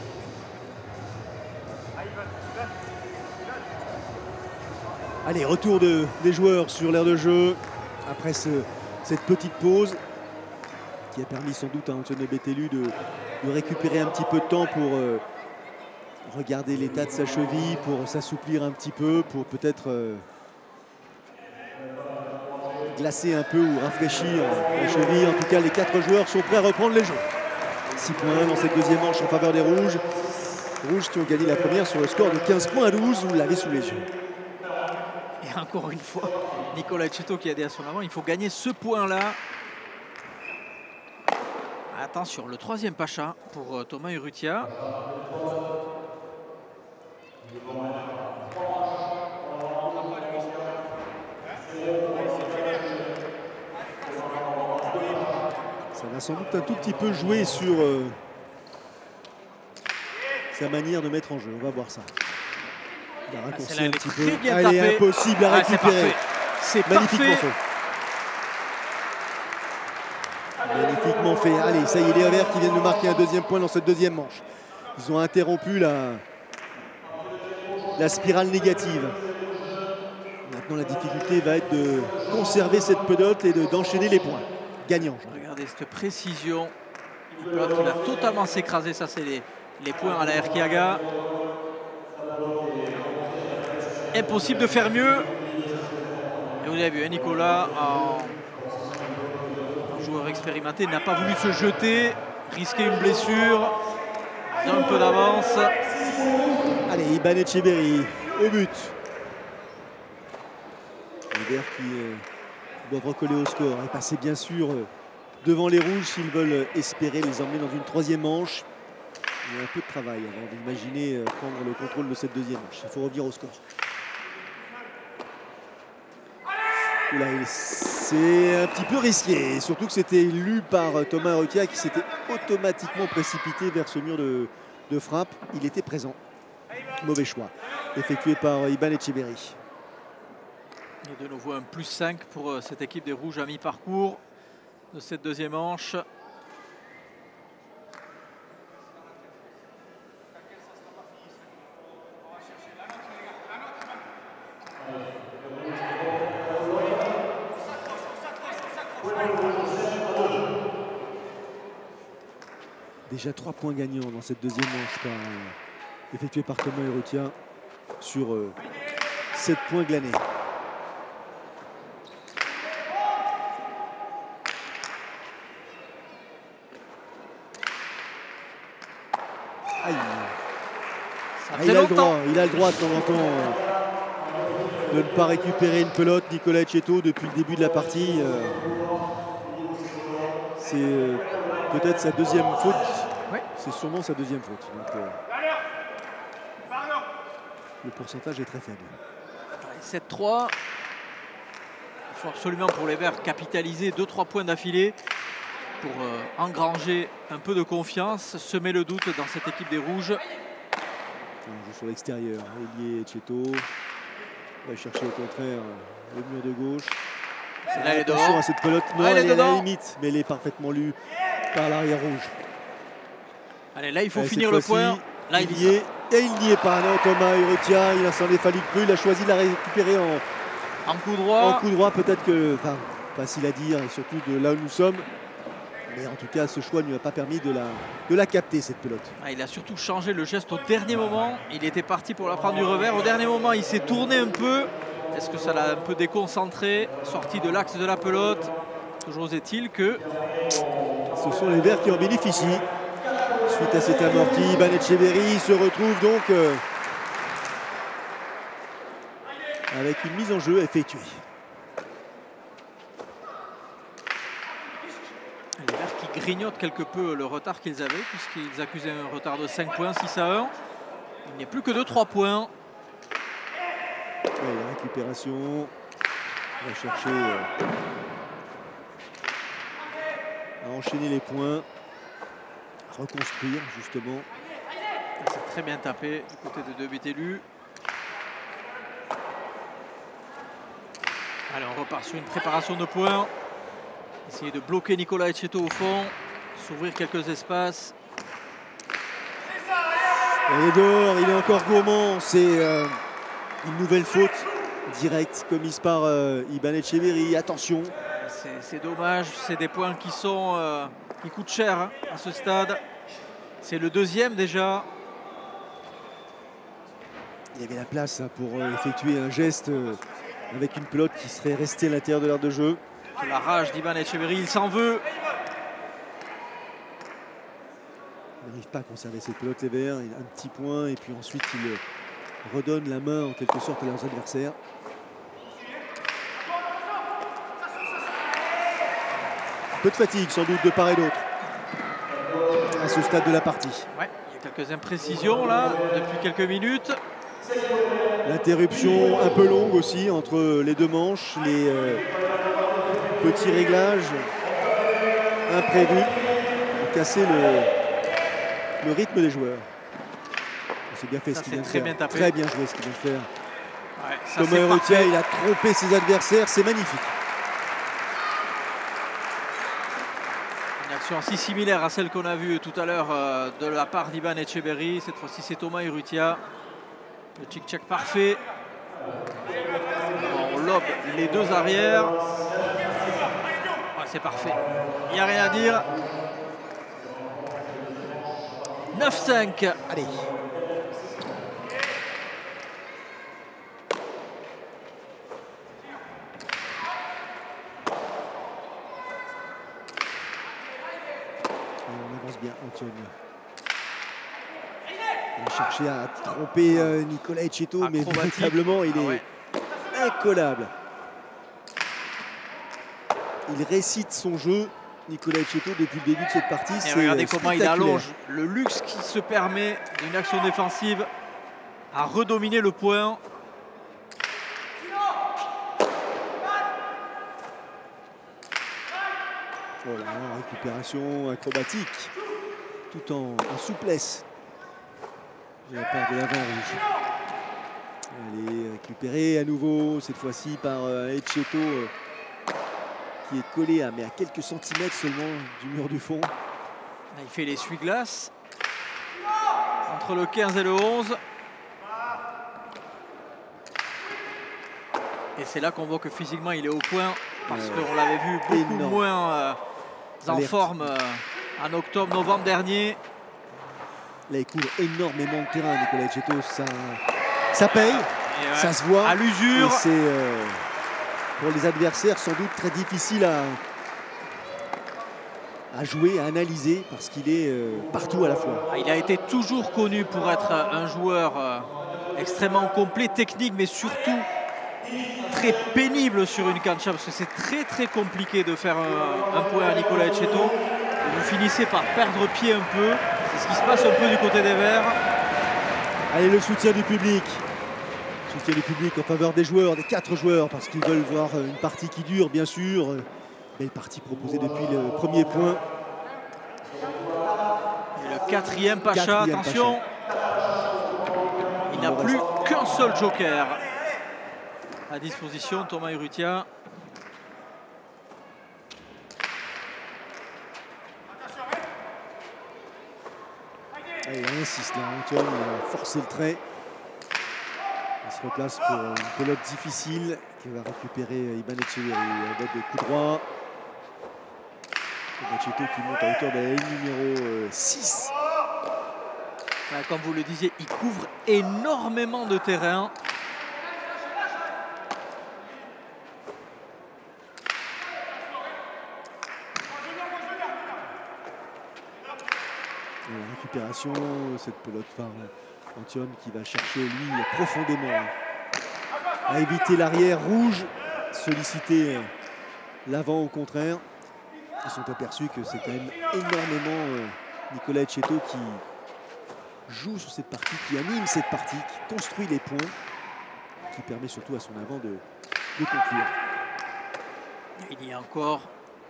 Allez, retour des joueurs sur l'aire de jeu après cette petite pause qui a permis sans doute à Antoine Bételu de récupérer un petit peu de temps pour regarder l'état de sa cheville, pour s'assouplir un petit peu, pour peut-être glacer un peu ou rafraîchir la cheville. En tout cas, les 4 joueurs sont prêts à reprendre les jeux. 6 points dans cette deuxième manche en faveur des Rouges. Rouges qui ont gagné la première sur le score de 15-12, vous l'avez sous les yeux. Et encore une fois, Nicolas Etcheto qui a dit à son avant, il faut gagner ce point-là. Attention, le 3e Pacha pour Thomas Urrutia. Ça va sans doute un tout petit peu jouer sur sa manière de mettre en jeu. On va voir ça. Il a raccourci un petit peu. Elle est impossible à récupérer. C'est magnifiquement parfait. Fait. Magnifiquement fait. Allez, ça y est, les Verts qui viennent de marquer un 2e point dans cette deuxième manche. Ils ont interrompu la spirale négative. On a Maintenant, la difficulté va être de conserver cette pelote et d'enchaîner les points gagnants. Regardez cette précision. Une pelote qui va totalement s'écraser. Ça, c'est les points à la Erquiaga. Impossible de faire mieux. Et vous avez vu, Nicolas, en joueur expérimenté, n'a pas voulu se jeter, risquer une blessure. Il a un peu d'avance. Allez, Iban Etcheverry au but. Les Verts qui doivent recoller au score et passer bien sûr devant les rouges s'ils veulent espérer les emmener dans une troisième manche. Il y a un peu de travail avant d'imaginer prendre le contrôle de cette deuxième manche. Il faut revenir au score. C'est un petit peu risqué, surtout que c'était lu par Thomas Herretia qui s'était automatiquement précipité vers ce mur de frappe. Il était présent. Mauvais choix, effectué par Iban Etcheverry. Et de nouveau un +5 pour cette équipe des Rouges à mi-parcours de cette deuxième manche. Déjà 3 points gagnants dans cette deuxième manche effectuée par Thomas Herretia sur 7 points glanés. Aïe. Il a le droit de temps en temps de ne pas récupérer une pelote. Nicolas Etcheto depuis le début de la partie. C'est peut-être sa deuxième faute. Oui. C'est sûrement sa deuxième faute. Donc, le pourcentage est très faible. 7-3. Il faut absolument pour les Verts capitaliser 2-3 points d'affilée pour engranger un peu de confiance, semer le doute dans cette équipe des Rouges. On joue sur l'extérieur. Elie Etcheto va chercher au contraire le mur de gauche. Attention à cette pelote. Non, elle est à la limite, mais elle est parfaitement lue par l'arrière rouge. Allez, là, il faut finir le point. Là, il y est. Et il n'y est pas. Non, Thomas Herretia, il s'en est fallu peu. Il a choisi de la récupérer en coup droit. En coup droit, peut-être que. Enfin, facile à dire, et surtout de là où nous sommes. Mais en tout cas, ce choix ne lui a pas permis de la capter, cette pelote. Il a surtout changé le geste au dernier moment. Il était parti pour la prendre du revers. Au dernier moment, il s'est tourné un peu. Est-ce que ça l'a un peu déconcentré, sorti de l'axe de la pelote? Toujours est-il que ce sont les Verts qui en bénéficient. Suite à cet amorti, Iban Etcheverry se retrouve donc avec une mise en jeu effectuée. Les Verts qui grignotent quelque peu le retard qu'ils avaient, puisqu'ils accusaient un retard de 5 points, 6-1. Il n'y a plus que de 3 points. Ouais, la récupération. On va chercher à enchaîner les points. À reconstruire justement. C'est très bien tapé du côté de De Betelu. Allez, on repart sur une préparation de points. Essayer de bloquer Nicolas Etcheto au fond. S'ouvrir quelques espaces. Il est dehors, il est encore gourmand. C'est une nouvelle faute directe commise par Iban Etcheverry. Attention. C'est dommage, c'est des points qui coûtent cher hein, à ce stade. C'est le deuxième déjà. Il y avait la place hein, pour effectuer un geste avec une pelote qui serait restée à l'intérieur de l'aire de jeu. La rage d'Iban Etcheverry, il s'en veut. Il n'arrive pas à conserver cette pelote, les Verts. Il a un petit point et puis ensuite il redonne la main en quelque sorte à leurs adversaires. Un peu de fatigue sans doute de part et d'autre à ce stade de la partie. Ouais, il y a quelques imprécisions là depuis quelques minutes. L'interruption un peu longue aussi entre les deux manches, les petits réglages imprévus pour casser le rythme des joueurs. C'est bien fait ce qu'il vient de faire. Très bien joué ce qu'il vient de faire. Ouais, Thomas Herretia, il a trompé ses adversaires, c'est magnifique. Une action assez similaire à celle qu'on a vue tout à l'heure de la part d'Iban Etcheverry. Cette fois-ci, c'est Thomas Herretia. Le tchic-tchac parfait. On lobe les deux arrières. C'est parfait, il n'y a rien à dire. 9-5. Allez. On avance bien, Antoine. Il a cherché à tromper Nicolas Etcheto, mais véritablement, il est incollable. Il récite son jeu, Nicolas Etcheto, depuis le début de cette partie. Et regardez comment il allonge le luxe qui se permet d'une action défensive à redominer le point. Voilà, récupération acrobatique, tout en souplesse de la part de l'avant rouge. Allez, récupéré à nouveau, cette fois-ci par Etcheto, qui est collé mais à quelques centimètres seulement du mur du fond. Là, il fait l'essuie-glace entre le 15 et le 11. Et c'est là qu'on voit que physiquement il est au point, parce qu'on l'avait vu beaucoup moins en forme en octobre-novembre dernier. Là, il couvre énormément de terrain, Nicolas Etcheto. Ça paye, ça se voit. À l'usure. C'est pour les adversaires sans doute très difficile à jouer, à analyser, parce qu'il est partout à la fois. Il a été toujours connu pour être un joueur extrêmement complet, technique, mais surtout très pénible sur une cancha, parce que c'est très compliqué de faire un point à Nicolas Etcheto. Vous finissez par perdre pied un peu. C'est ce qui se passe un peu du côté des Verts. Allez, le soutien du public. Soutien du public en faveur des joueurs, des 4 joueurs, parce qu'ils veulent voir une partie qui dure, bien sûr. Belle partie proposée depuis le premier point. Et le quatrième Pacha, attention. Il n'a plus qu'un seul joker à disposition, Thomas Urrutia. Il insiste là, Antoine, il a forcé le trait. Il se replace pour une pelote difficile qui va récupérer Iban Etcheverry à botte de coup droit. Etcheto qui monte à hauteur de la ligne numéro 6. Comme vous le disiez, il couvre énormément de terrain. Et la récupération, cette pelote par Antoine qui va chercher lui profondément à éviter l'arrière rouge, solliciter l'avant au contraire. Ils sont aperçus que c'est quand même énormément Nicolas Etcheto qui joue sur cette partie, qui anime cette partie, qui construit les points, qui permet surtout à son avant de conclure. Il y a encore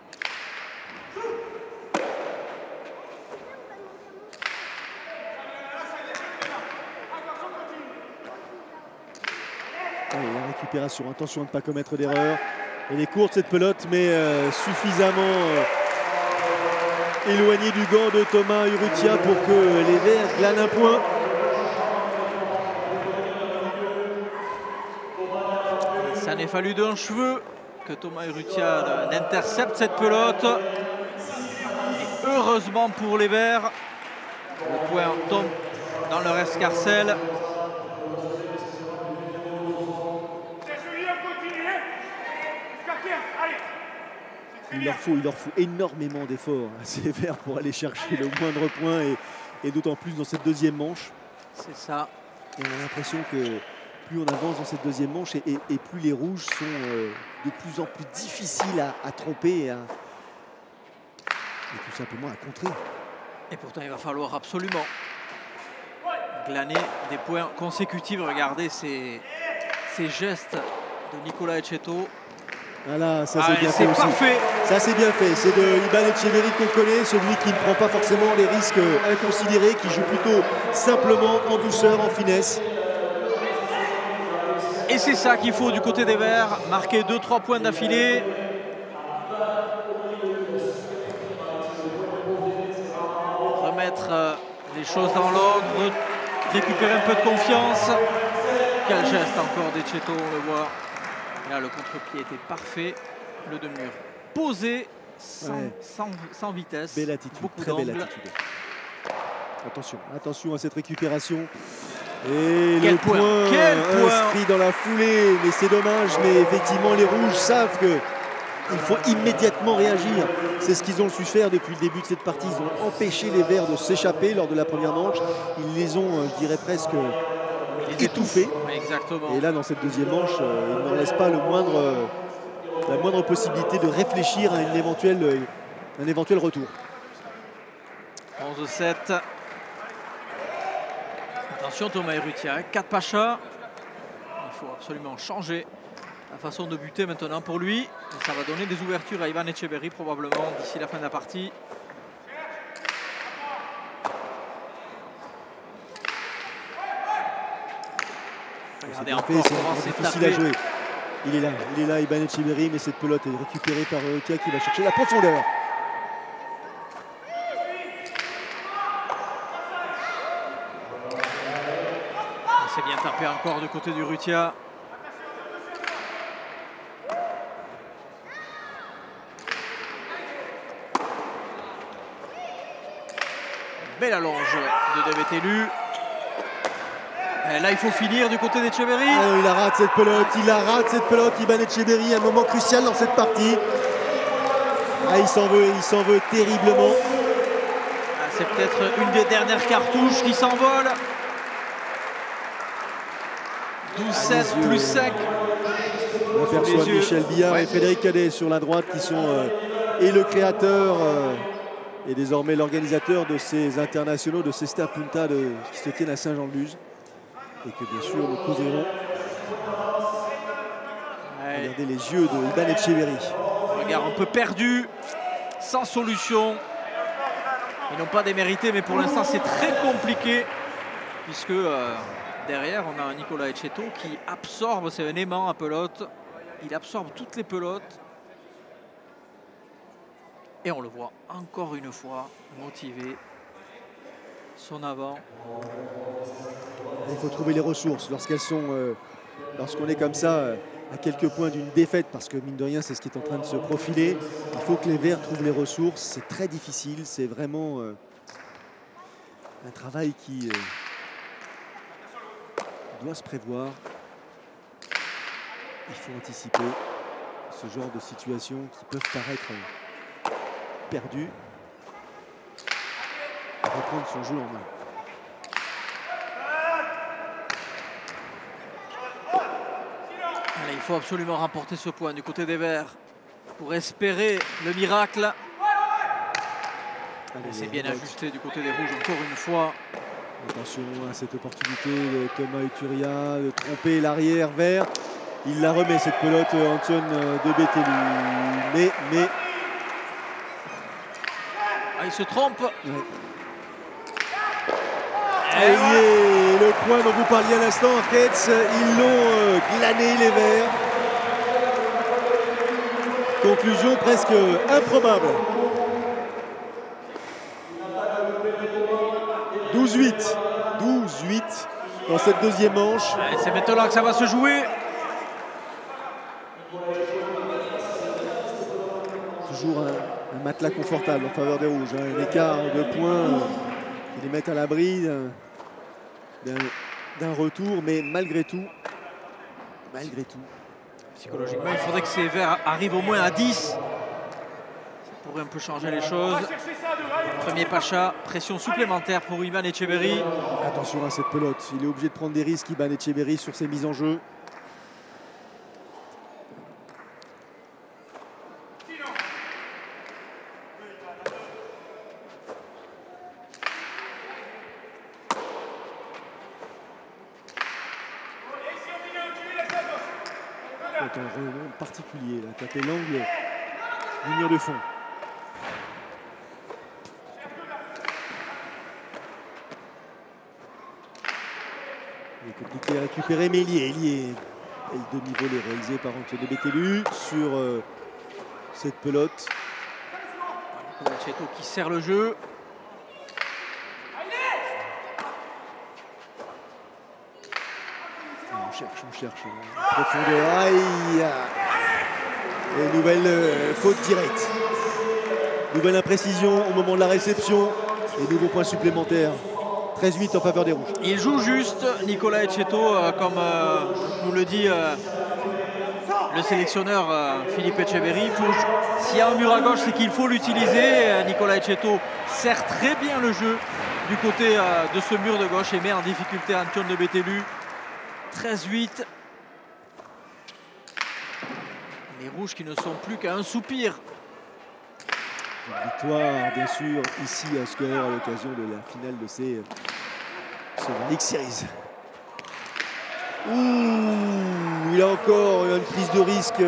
la récupération, attention à ne pas commettre d'erreur. Elle est courte cette pelote, mais suffisamment éloignée du gant de Thomas Urrutia pour que les Verts glanent un point. Ça n'est fallu d'un cheveu que Thomas Urrutia n'intercepte cette pelote. Et heureusement pour les Verts, le point tombe dans leur escarcelle. Il leur faut énormément d'efforts à ces Verts pour aller chercher le moindre point et d'autant plus dans cette deuxième manche. C'est ça. Et on a l'impression que plus on avance dans cette deuxième manche et plus les rouges sont de plus en plus difficiles à tromper et tout simplement à contrer. Et pourtant il va falloir absolument glaner des points consécutifs. Regardez ces gestes de Nicolas Etcheto. Voilà, ça c'est bien fait aussi. Parfait. Ça c'est bien fait. C'est de Iban Etcheverry qu'on connaît, celui qui ne prend pas forcément les risques inconsidérés, qui joue plutôt simplement en douceur, en finesse. Et c'est ça qu'il faut du côté des Verts, marquer 2-3 points d'affilée. Remettre les choses dans l'ordre, récupérer un peu de confiance. Quel geste encore d'Etcheto, on le voit. Et là, le contre-pied était parfait. Le demi-mur posé, sans vitesse. Belle attitude, beaucoup très belle d'angle. attitude. Attention, attention à cette récupération. Et Quel le point, point quel point. inscrit dans la foulée. Mais c'est dommage, mais effectivement, les Rouges savent que il faut immédiatement réagir. C'est ce qu'ils ont su faire depuis le début de cette partie. Ils ont empêché les Verts de s'échapper lors de la première manche. Ils les ont, je dirais presque, étouffés. Exactement. Et là, dans cette deuxième manche, ils ne leur laissent pas la moindre possibilité de réfléchir à un éventuel retour. 11-7. Attention Thomas Urrutia, 4 Pacha. Il faut absolument changer la façon de buter maintenant pour lui. Et ça va donner des ouvertures à Ivan Etcheverry probablement d'ici la fin de la partie. Regardez encore comment c'est difficile à tapé. jouer. Il est là, Ivan Etcheverry, mais cette pelote est récupérée par Urrutia qui va chercher la profondeur. C'est bien tapé encore du côté d'Urrutia. Belle allonge de De Bettelu. Et là, il faut finir du côté d'Etcheverry. Ah non, il rate cette pelote, Ivan Etcheverry, un moment crucial dans cette partie. Ah, il s'en veut terriblement. Ah, c'est peut-être une des dernières cartouches qui s'envole. 12-7 plus 5. On aperçoit Michel Billard et Frédéric Cadet sur la droite qui sont et le créateur et désormais l'organisateur de ces internationaux, de ces Stars Punta qui se tiennent à Saint-Jean-de-Luz. Et que bien sûr nous couvrirons. Regardez les yeux de Ivan Etcheverry. Regard un peu perdu, sans solution. Ils n'ont pas démérité, mais pour l'instant c'est très compliqué. Puisque derrière on a un Nicolas Etcheto qui absorbe, c'est un aimant à pelote. Il absorbe toutes les pelotes. Et on le voit encore une fois motivé. Son avant. Il faut trouver les ressources lorsqu'on est comme ça à quelques points d'une défaite, parce que mine de rien c'est ce qui est en train de se profiler. Il faut que les Verts trouvent les ressources, c'est très difficile, c'est vraiment un travail qui doit se prévoir. Il faut anticiper ce genre de situations qui peuvent paraître perdues. Reprendre son jeu en main. Allez, il faut absolument remporter ce point du côté des Verts pour espérer le miracle. C'est bien ajusté du côté des Rouges encore une fois. Attention à cette opportunité de Thomas Urrutia de tromper l'arrière vert. Il la remet cette pelote, Antoine De Bettelu. Mais... Ah, il se trompe. Ouais. Et le point dont vous parliez à l'instant, Arquetz, ils l'ont glané les Verts. Conclusion presque improbable. 12-8. 12-8 dans cette deuxième manche. C'est maintenant que ça va se jouer. Toujours un matelas confortable en faveur des Rouges. Un écart de points qui les mettent à l'abri d'un retour, mais malgré tout, psychologiquement, il faudrait que ces Verts arrivent au moins à 10. Ça pourrait un peu changer les choses. Premier Pacha, pression supplémentaire pour Ivan Etcheverry. Attention à cette pelote, il est obligé de prendre des risques, Ivan Etcheverry, sur ses mises en jeu. Un rebond particulier, là, taper l'angle du mur de fond. Il est compliqué à récupérer, mais il y est. Et le demi-volée réalisé par Antoine De Bettelu sur cette pelote. Etcheto qui serre le jeu. on cherche. Profondeur, aïe. Et nouvelle faute directe. Nouvelle imprécision au moment de la réception. Et nouveau point supplémentaire. 13-8 en faveur des Rouges. Il joue juste, Nicolas Etcheto, comme nous le dit le sélectionneur Philippe Etcheverry. S'il y a un mur à gauche, c'est qu'il faut l'utiliser. Nicolas Etcheto sert très bien le jeu du côté de ce mur de gauche et met en difficulté Antion de Béthelu. 13-8. Les Rouges qui ne sont plus qu'à un soupir. Une victoire, bien sûr, ici à Score à l'occasion de la finale de ces Summer League Series. Ouh, il y a encore une prise de risque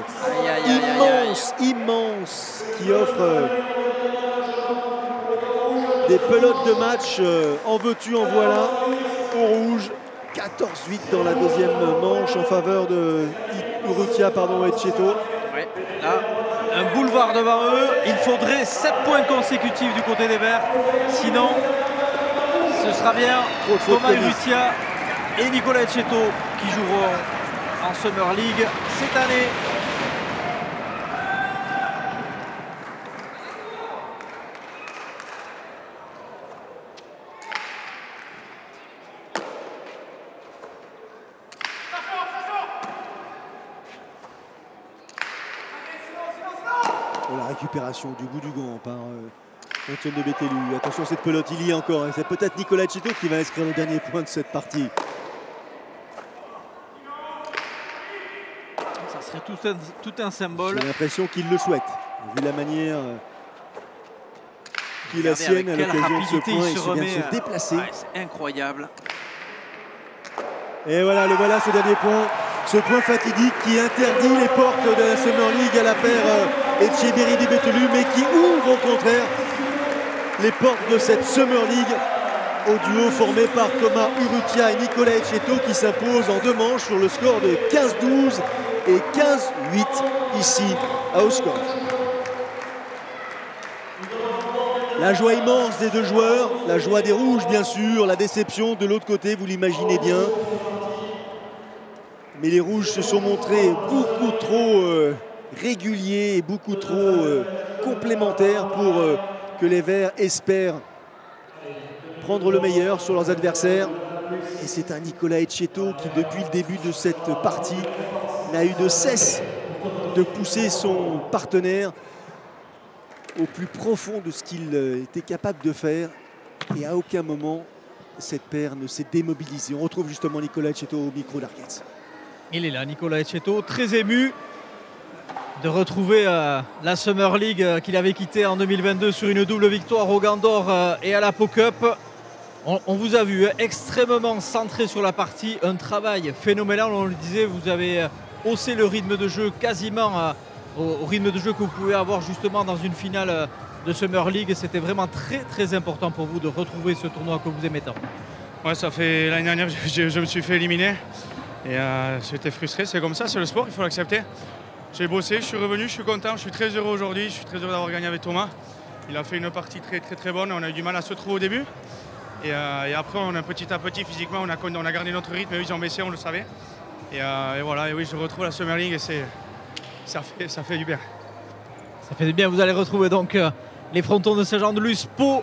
immense qui offre des pelotes de match. En veux-tu, en voilà, au rouge. 14-8 dans la deuxième manche en faveur de Urrutia, Etcheto. Ouais, là, un boulevard devant eux. Il faudrait 7 points consécutifs du côté des Verts. Sinon, ce sera bien Thomas Urrutia et Nicolas Etcheto qui joueront en Summer League cette année. La récupération du bout du gant par Antion de Béthelu. Attention, cette pelote, il y est encore. C'est peut-être Nicolas Etcheto qui va inscrire le dernier point de cette partie. Ça serait tout un symbole. J'ai l'impression qu'il le souhaite. Vu la manière qu'il a sienne à l'occasion de ce point, il se vient de se déplacer. Ouais, c'est incroyable. Et voilà, ce dernier point. Ce point fatidique qui interdit les portes de la Summer League à la paire Etcheberry-Béthelu, mais qui ouvre au contraire les portes de cette Summer League au duo formé par Thomas Urrutia et Nicolas Etcheto qui s'impose en 2 manches sur le score de 15-12 et 15-8 ici à Oscorp. La joie immense des 2 joueurs, la joie des Rouges bien sûr, la déception de l'autre côté, vous l'imaginez bien. Mais les Rouges se sont montrés beaucoup trop réguliers et beaucoup trop complémentaires pour que les Verts espèrent prendre le meilleur sur leurs adversaires. Et c'est un Nicolas Etcheto qui, depuis le début de cette partie, n'a eu de cesse de pousser son partenaire au plus profond de ce qu'il était capable de faire. Et à aucun moment, cette paire ne s'est démobilisée. On retrouve justement Nicolas Etcheto au micro d'Arquette. Il est là, Nicolas Etcheto, très ému de retrouver la Summer League qu'il avait quittée en 2022 sur une double victoire au Gant d'Or et à la Pau Cup. On vous a vu extrêmement centré sur la partie, un travail phénoménal, on le disait, vous avez haussé le rythme de jeu quasiment au rythme de jeu que vous pouvez avoir justement dans une finale de Summer League. C'était vraiment très important pour vous de retrouver ce tournoi que vous aimez tant. Ouais, ça fait l'année dernière, je me suis fait éliminer. Et j'étais frustré, c'est comme ça, c'est le sport, il faut l'accepter. J'ai bossé, je suis revenu, je suis content, je suis très heureux aujourd'hui, je suis très heureux d'avoir gagné avec Thomas. Il a fait une partie très bonne, on a eu du mal à se trouver au début. Et après, on a petit à petit, physiquement, on a gardé notre rythme, ils ont baissé, on le savait. Et voilà, et oui, je retrouve la Summer League et ça fait du bien. Ça fait du bien, vous allez retrouver donc les frontons de Saint-Jean-de-Luz, Pau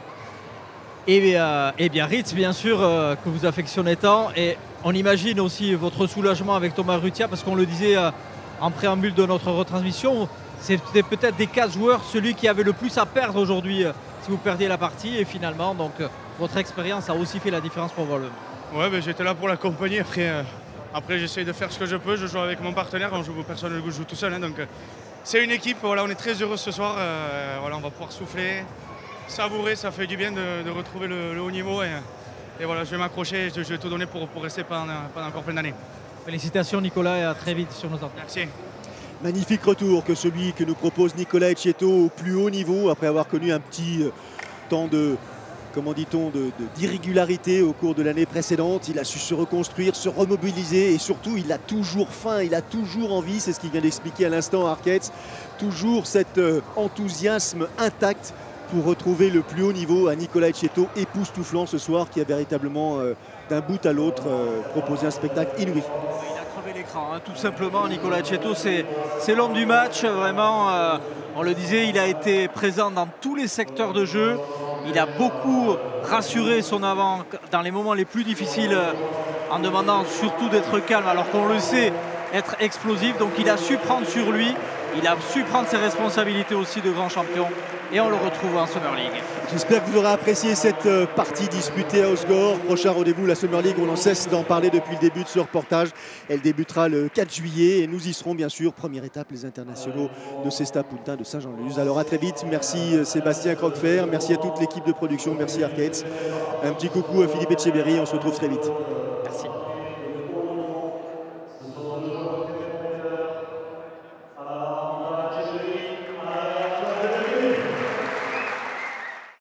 et Biarritz, bien sûr, que vous affectionnez tant. Et on imagine aussi votre soulagement avec Thomas Urrutia, parce qu'on le disait en préambule de notre retransmission, c'était peut-être des 4 joueurs celui qui avait le plus à perdre aujourd'hui si vous perdiez la partie. Et finalement, donc, votre expérience a aussi fait la différence probablement. Ouais, ben, j'étais là pour l'accompagner. Après j'essaie de faire ce que je peux. Je joue avec mon partenaire, personne ne joue tout seul. Hein, donc c'est une équipe. Voilà, on est très heureux ce soir. Voilà, on va pouvoir souffler, savourer. Ça fait du bien de retrouver le haut niveau. Et voilà, je vais m'accrocher. Je vais tout donner pour rester pendant encore plein d'années. Félicitations Nicolas et à très vite sur nos antennes. Merci. Magnifique retour que celui que nous propose Nicolas Etcheto au plus haut niveau après avoir connu un petit temps de, comment dit-on, d'irrégularité au cours de l'année précédente. Il a su se reconstruire, se remobiliser et surtout il a toujours faim, il a toujours envie, c'est ce qu'il vient d'expliquer à l'instant Arquette, toujours cet enthousiasme intact pour retrouver le plus haut niveau à Nicolas Etcheto, époustouflant ce soir, qui a véritablement d'un bout à l'autre proposé un spectacle inouï. Il a crevé l'écran, hein, tout simplement. Nicolas Etcheto, c'est l'homme du match. Vraiment, on le disait, il a été présent dans tous les secteurs de jeu. Il a beaucoup rassuré son avant dans les moments les plus difficiles en demandant surtout d'être calme alors qu'on le sait être explosif. Donc il a su prendre sur lui, il a su prendre ses responsabilités aussi de grand champion et on le retrouve en Summer League. J'espère que vous aurez apprécié cette partie disputée à Osgore. Prochain rendez-vous, la Summer League, on n'en cesse d'en parler depuis le début de ce reportage. Elle débutera le 4 juillet et nous y serons bien sûr. Première étape, les internationaux de Cesta Punta de Saint-Jean-de-Luz. Alors à très vite, merci Sébastien Croquefer, merci à toute l'équipe de production, merci Arcades. Un petit coucou à Philippe Etcheberry, on se retrouve très vite. Merci.